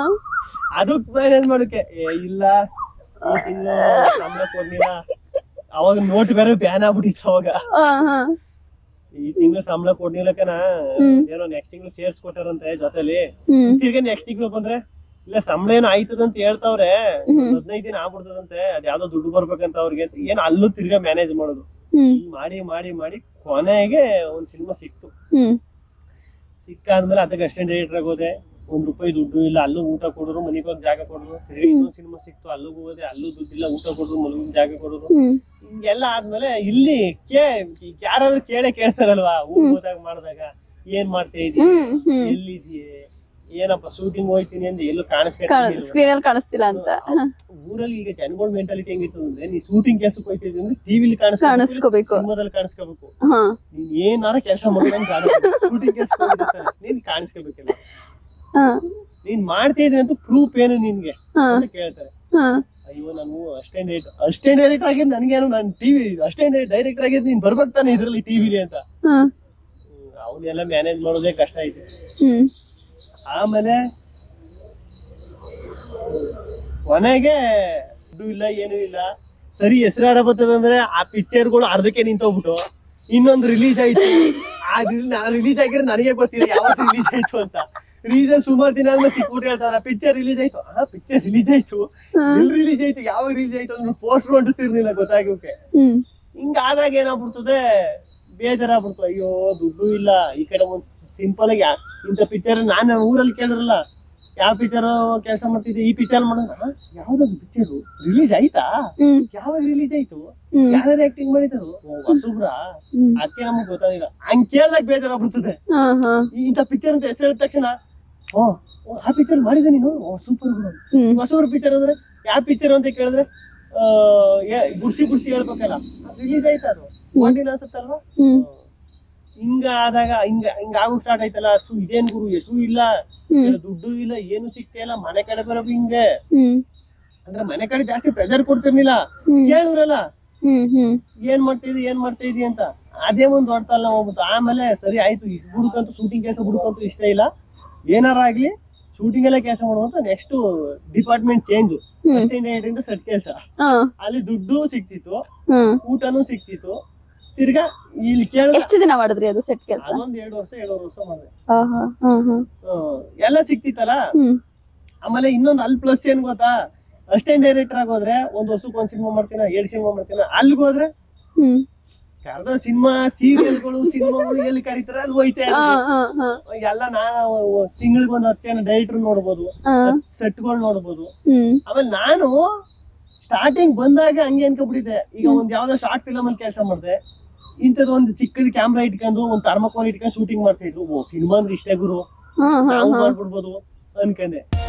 ಅದಕ್ ಮ್ಯಾನೇಜ್ ಮಾಡಕ್ಕೆ ಇಲ್ಲ ಈ ತಿಂಗಳು ಸಂಬಳ ಕೊಡ್ಲಿಲ್ಲ. ಅವಾಗ ನೋಟ್ ಬೇರೆ ಬ್ಯಾನ್ ಆಗ್ಬಿಟ್ಟಿತ್ತು. ಅವಾಗ ಈ ತಿಂಗಳು ಸಂಬಳ ಕೊಡ್ಲಿಲ್ಲಕನ ಏನೋ ನೆಕ್ಸ್ಟ್ ತಿಂಗಳು ಸೇರ್ಸ್ ಕೊಟ್ಟಾರಂತೆ ಜೊತೆಲಿ. ತಿರ್ಗಿ ನೆಕ್ಸ್ಟ್ ತಿಂಗಳು ಬಂದ್ರೆ ಇಲ್ಲ ಸಂಬಳ ಏನೋ ಆಯ್ತದಂತ ಹೇಳ್ತಾವ್ರೆ, ಹದಿನೈದು ದಿನ ಆಗ್ಬಿಡ್ತದಂತೆ, ಅದ್ ಯಾವ್ದೋ ದುಡ್ಡು ಬರ್ಬೇಕಂತ ಅವ್ರಿಗೆ. ಏನ್ ಅಲ್ಲೂ ತಿರ್ಗಾ ಮ್ಯಾನೇಜ್ ಮಾಡೋದು. ಮಾಡಿ ಮಾಡಿ ಮಾಡಿ ಕೊನೆಗೆ ಒಂದ್ ಸಿನಿಮಾ ಸಿಕ್ತು. ಸಿಕ್ಕಾದ್ಮೇಲೆ ಅದಕ್ಕೆ ಅಸಿಸ್ಟೆಂಟ್ ಡೈರೆಕ್ಟರ್ ಆಗಿ ಹೋದೆ. ಒಂದ್ ರೂಪಾಯಿ ದುಡ್ಡು ಇಲ್ಲ. ಅಲ್ಲೂ ಊಟ ಕೊಡೋರು, ಮನಿಗೆ ಹೋಗಿ ಜಾಗ ಕೊಡೋರು. ತಿರ್ಗಿ ಇನ್ನೊಂದ್ ಸಿನಿಮಾ ಸಿಕ್ತು, ಅಲ್ಲಿಗೂ ಹೋದೆ. ಅಲ್ಲೂ ದುಡ್ಡಿಲ್ಲ, ಊಟ ಕೊಡೋರು, ಮಲಗಿನ ಜಾಗ ಕೊಡೋರು. ಹಿಂಗೆಲ್ಲ ಆದ್ಮೇಲೆ ಇಲ್ಲಿ ಕೇ ಯಾರಾದ್ರೂ ಕೇಳೇ ಕೇಳ್ತಾರಲ್ವಾ ಊರ್ ಹೋದಾಗ ಮಾಡಿದಾಗ, ಏನ್ ಮಾಡ್ತಾ ಇದೀಯ, ಎಲ್ಲಿದೀಯ, ಏನಪ್ಪ ಶೂಟಿಂಗ್ ಹೋಯ್ತೀನಿ ಅಂದ್ರೆ ಎಲ್ಲೂ ಕಾಣಿಸ್ತಿಲ್ಲ ಅಂತ. ಊರಲ್ಲಿ ಈಗ ಜನಗಳ ಮೆಂಟಾಲಿಟಿ ಹೆಂಗಿತ್ತು ಅಂದ್ರೆ, ನೀ ಶೂಟಿಂಗ್ ಕೆಲ್ಸಕ್ಕೆ ಹೋಯ್ತಿದ್ವಿ ಅಂದ್ರೆ ಟಿವಿಲಿ ಕಾಣಿಸ್ಕೋಬೇಕು, ಸಿನಿಮಾದಲ್ಲಿ ಕಾಣಿಸ್ಕೋಬೇಕು. ನೀನ್ ಏನಾರ ಕೆಲಸ ಮಾಡೋದಂಗ ಶೂಟಿಂಗ್ ಕೆಲ್ಸಕ್ಕೆ ಹೋಗಿರ್ತಾನೆ, ನೀನ್ ಕಾಣಿಸ್ಕೋಬೇಕಲ್ಲ. ನೀನ್ ಮಾಡ್ತಾ ಇದ್ರಿ ಅಂತ ಪ್ರೂಫ್ ಏನು ನಿನ್ಗೆ ಅಂತ ಕೇಳ್ತಾರೆ. ಅಯ್ಯೋ ನಾನು ಅಸಿಸ್ಟೆಂಟ್ ಡೈರೆಕ್ಟರ್ ಅಸಿಸ್ಟೆಂಟ್ ಡೈರೆಕ್ಟರ್ ಆಗಿದ್ ನನ್ಗೇನು, ನಾನ್ ಟಿವಿ ಅಸಿಸ್ಟೆಂಟ್ ಡೈರೆಕ್ಟರ್ ಆಗಿದ್ ನೀನ್ ಬರ್ಬೇಕು ತಾನೆ ಇದ್ರಲ್ಲಿ ಟಿವಿಲಿ ಅಂತ. ಅವನ್ನೆಲ್ಲ ಮ್ಯಾನೇಜ್ ಮಾಡೋದೇ ಕಷ್ಟ ಐತೆ. ಆಮೇಲೆ ಕೊನೆಗೆ ದುಡ್ಡು ಇಲ್ಲ ಏನು ಇಲ್ಲ. ಸರಿ ಹೆಸರಾರ ಬರ್ತದಂದ್ರೆ ಆ ಪಿಕ್ಚರ್ಗಳು ಅರ್ಧಕ್ಕೆ ನಿಂತೋಗ್ಬಿಟ್ಟು ಇನ್ನೊಂದು ರಿಲೀಸ್ ಆಯ್ತು. ಆ ರಿಲೀಸ್ ಆಗಿದ್ರೆ ನನಗೆ ಗೊತ್ತಿಲ್ಲ ಯಾವತ್ತು ರಿಲೀಸ್ ಆಯ್ತು ಅಂತ. ರೀಸನ್ ಸುಮಾರು ದಿನ ಆದ್ಮೇಲೆ ಸಿಕ್ಬಿಟ್ಟು ಹೇಳ್ತಾರ ಪಿಕ್ಚರ್ ರಿಲೀಸ್ ಆಯ್ತು. ಆ ಪಿಕ್ಚರ್ ರಿಲೀಸ್ ಆಯ್ತು, ಎಲ್ಲಿ ರಿಲೀಸ್ ಆಯ್ತು, ಯಾವಾಗ ರಿಲೀಸ್ ಆಯ್ತು ಅಂದ್ರೆ ಪೋಸ್ಟರ್ ಅಂಟಿಸಿರ್ಲಿಲ್ಲ ಗೊತ್ತಾಗೋಕೆ. ಹಿಂಗ ಆದಾಗ ಏನಾಗ್ಬಿಡ್ತದೆ, ಬೇಜಾರಾಗ್ಬಿಡ್ತು. ಅಯ್ಯೋ ದುಡ್ಡು ಇಲ್ಲ. ಈ ಕಡೆ ಒಂದ್ ಸಿಂಪಲ್ ಆಗಿ ಇಂಥ ಪಿಕ್ಚರ್ ನಾನು ಊರಲ್ಲಿ ಕೇಳಿದ್ರಲ್ಲ ಯಾವ ಪಿಕ್ಚರ್ ಕೆಲಸ ಮಾಡ್ತಿದ್ದೆ, ಈ ಪಿಕ್ಚರ್ ಮಾಡೋಣ, ಯಾವ್ದಾದ್ರು ಪಿಕ್ಚರ್ ರಿಲೀಸ್ ಆಯ್ತಾ, ಯಾವಾಗ ರಿಲೀಸ್ ಆಯ್ತು, ಯಾರು ಆಕ್ಟಿಂಗ್ ಮಾಡಿದ್ರು, ಹೊಸಬ್ರ, ಅದಕ್ಕೆ ನಮಗ್ ಗೊತ್ತಾಗಿಲ್ಲ. ಹಂಗ್ ಕೇಳ್ದಾಗ ಬೇಜಾರಾಗ್ಬಿಡ್ತದೆ. ಇಂಥ ಪಿಕ್ಚರ್ ಅಂತ ಹೆಸರು ಹೇಳಿದ ತಕ್ಷಣ ಓ ಆ ಪಿಕ್ಚರ್ ಮಾಡಿದೆ ನೀನು, ಸೂಪರ್ ಗುರು. ಹೊಸಬ್ರ ಪಿಕ್ಚರ್ ಅಂದ್ರೆ ಯಾವ ಪಿಕ್ಚರ್ ಅಂತ ಕೇಳಿದ್ರೆ ಗುಡ್ಸಿ ಗುಡ್ಸಿ ಹೇಳ್ಬೇಕಲ್ಲ, ರಿಲೀಸ್ ಆಯ್ತಾ ಅದು ಒಂದಿನ ಅನ್ಸುತ್ತಲ್ವಾ. ಹಿಂಗ ಆದಾಗ ಹಿಂಗ ಹಿಂಗ ಆಗು ಸ್ಟಾರ್ಟ್ ಆಯ್ತಲ್ಲ. ಇದೇನ್ ಗುರು ಹೆಸರು ಇಲ್ಲ, ದುಡ್ಡು ಇಲ್ಲ, ಏನು ಸಿಗ್ತಾ ಇಲ್ಲ, ಮನೆ ಕಡೆ ಬರೋದು ಹಿಂಗೆ ಅಂದ್ರೆ ಮನೆ ಕಡೆ ಜಾಸ್ತಿ ಪ್ರೆಜರ್ ಕೊಡ್ತಿರ್ಲಿಲ್ಲ. ಕೇಳುರಲ್ಲ ಏನ್ ಮಾಡ್ತಾ ಇದಿ ಏನ್ ಮಾಡ್ತಾ ಇದಿ ಅಂತ. ಅದೇ ಒಂದ್ ದೊಡ್ಡ ತಲೆ ಹೋಗ್ಬಿಟ್ಟು ಆಮೇಲೆ ಸರಿ ಆಯ್ತು, ಬುಡುಕಂತೂ ಶೂಟಿಂಗ್ ಕೆಲಸ ಬುಡುಕಂತೂ ಇಷ್ಟ ಇಲ್ಲ, ಏನಾರ ಆಗ್ಲಿ ಶೂಟಿಂಗ್ ಎಲ್ಲ ಕೆಲಸ ಮಾಡುವಂತ next department change assistant set ಕೆಲಸ. ಅಲ್ಲಿ ದುಡ್ಡು ಸಿಕ್ತಿತ್ತು, ಊಟನೂ ಸಿಕ್ತಿತ್ತು. ತಿರ್ಗಾ ಇಲ್ಲಿ ಕೇಳ ಎಷ್ಟು ದಿನ ಮಾಡಿದ್ರಿ ಅದು ಸೆಟ್ ಕೆಲಸ? ಅದೊಂದ್ ಎರಡು ವರ್ಷ ಎರಡೂವರೆ ವರ್ಷ ಮಾಡಿದೆ. ಎಲ್ಲ ಸಿಕ್ತಿತ್ತಲ್ಲ. ಆಮೇಲೆ ಇನ್ನೊಂದು ಅಲ್ಲಿ ಪ್ಲಸ್ ಏನ್ ಗೊತ್ತಾ, ಅಸಿಸ್ಟೆಂಟ್ ಡೈರೆಕ್ಟರ್ ಆಗೋದ್ರೆ ಒಂದ್ ವರ್ಷಕ್ಕೆ ಒಂದ್ ಸಿನಿಮಾ ಮಾಡ್ತೀನ, ಎರಡ್ ಸಿನಿಮಾ ಮಾಡ್ತೀನ. ಅಲ್ಲಿಗೆ ಹೋದ್ರೆ ಕರೆದ ಸಿನಿಮಾ ಸೀರಿಯಲ್ಗಳು ಸಿನಿಮಾಗಳು ಎಲ್ಲಿ ಕರೀತಾರೆ ಅಲ್ಲಿ ಹೋಯ್ತಾ ಎಲ್ಲ. ನಾನು ತಿಂಗಳಿಗೆ ಒಂದ್ ಹತ್ತು ಜನ ಡೈರೆಕ್ಟರ್ ನೋಡ್ಬೋದು, ಸೆಟ್ಗಳು ನೋಡ್ಬೋದು. ಆಮೇಲೆ ನಾನು ಸ್ಟಾರ್ಟಿಂಗ್ ಬಂದಾಗ ಹಂಗೆ ಅನ್ಕೊಂಡ್ಬಿಟ್ಟಿದ್ದೆ, ಈಗ ಒಂದ್ ಯಾವ್ದೋ ಶಾರ್ಟ್ ಫಿಲಮ್ ಅಲ್ಲಿ ಕೆಲಸ ಮಾಡಿದೆ, ಇಂಥದ್ದು ಒಂದು ಚಿಕ್ಕದ ಕ್ಯಾಮ್ರಾ ಇಟ್ಕೊಂಡು ಒಂದ್ ಥರ್ಮಕೋಲ್ ಇಟ್ಕೊಂಡು ಶೂಟಿಂಗ್ ಮಾಡ್ತಾ ಇದ್ರು. ಓ ಸಿನಿಮಾ ಅಂದ್ರೆ ಇಷ್ಟೇ ಗುರು, ನಾವು ಮಾಡ್ಬಿಡ್ಬೋದು ಅನ್ಕಂಡೆ.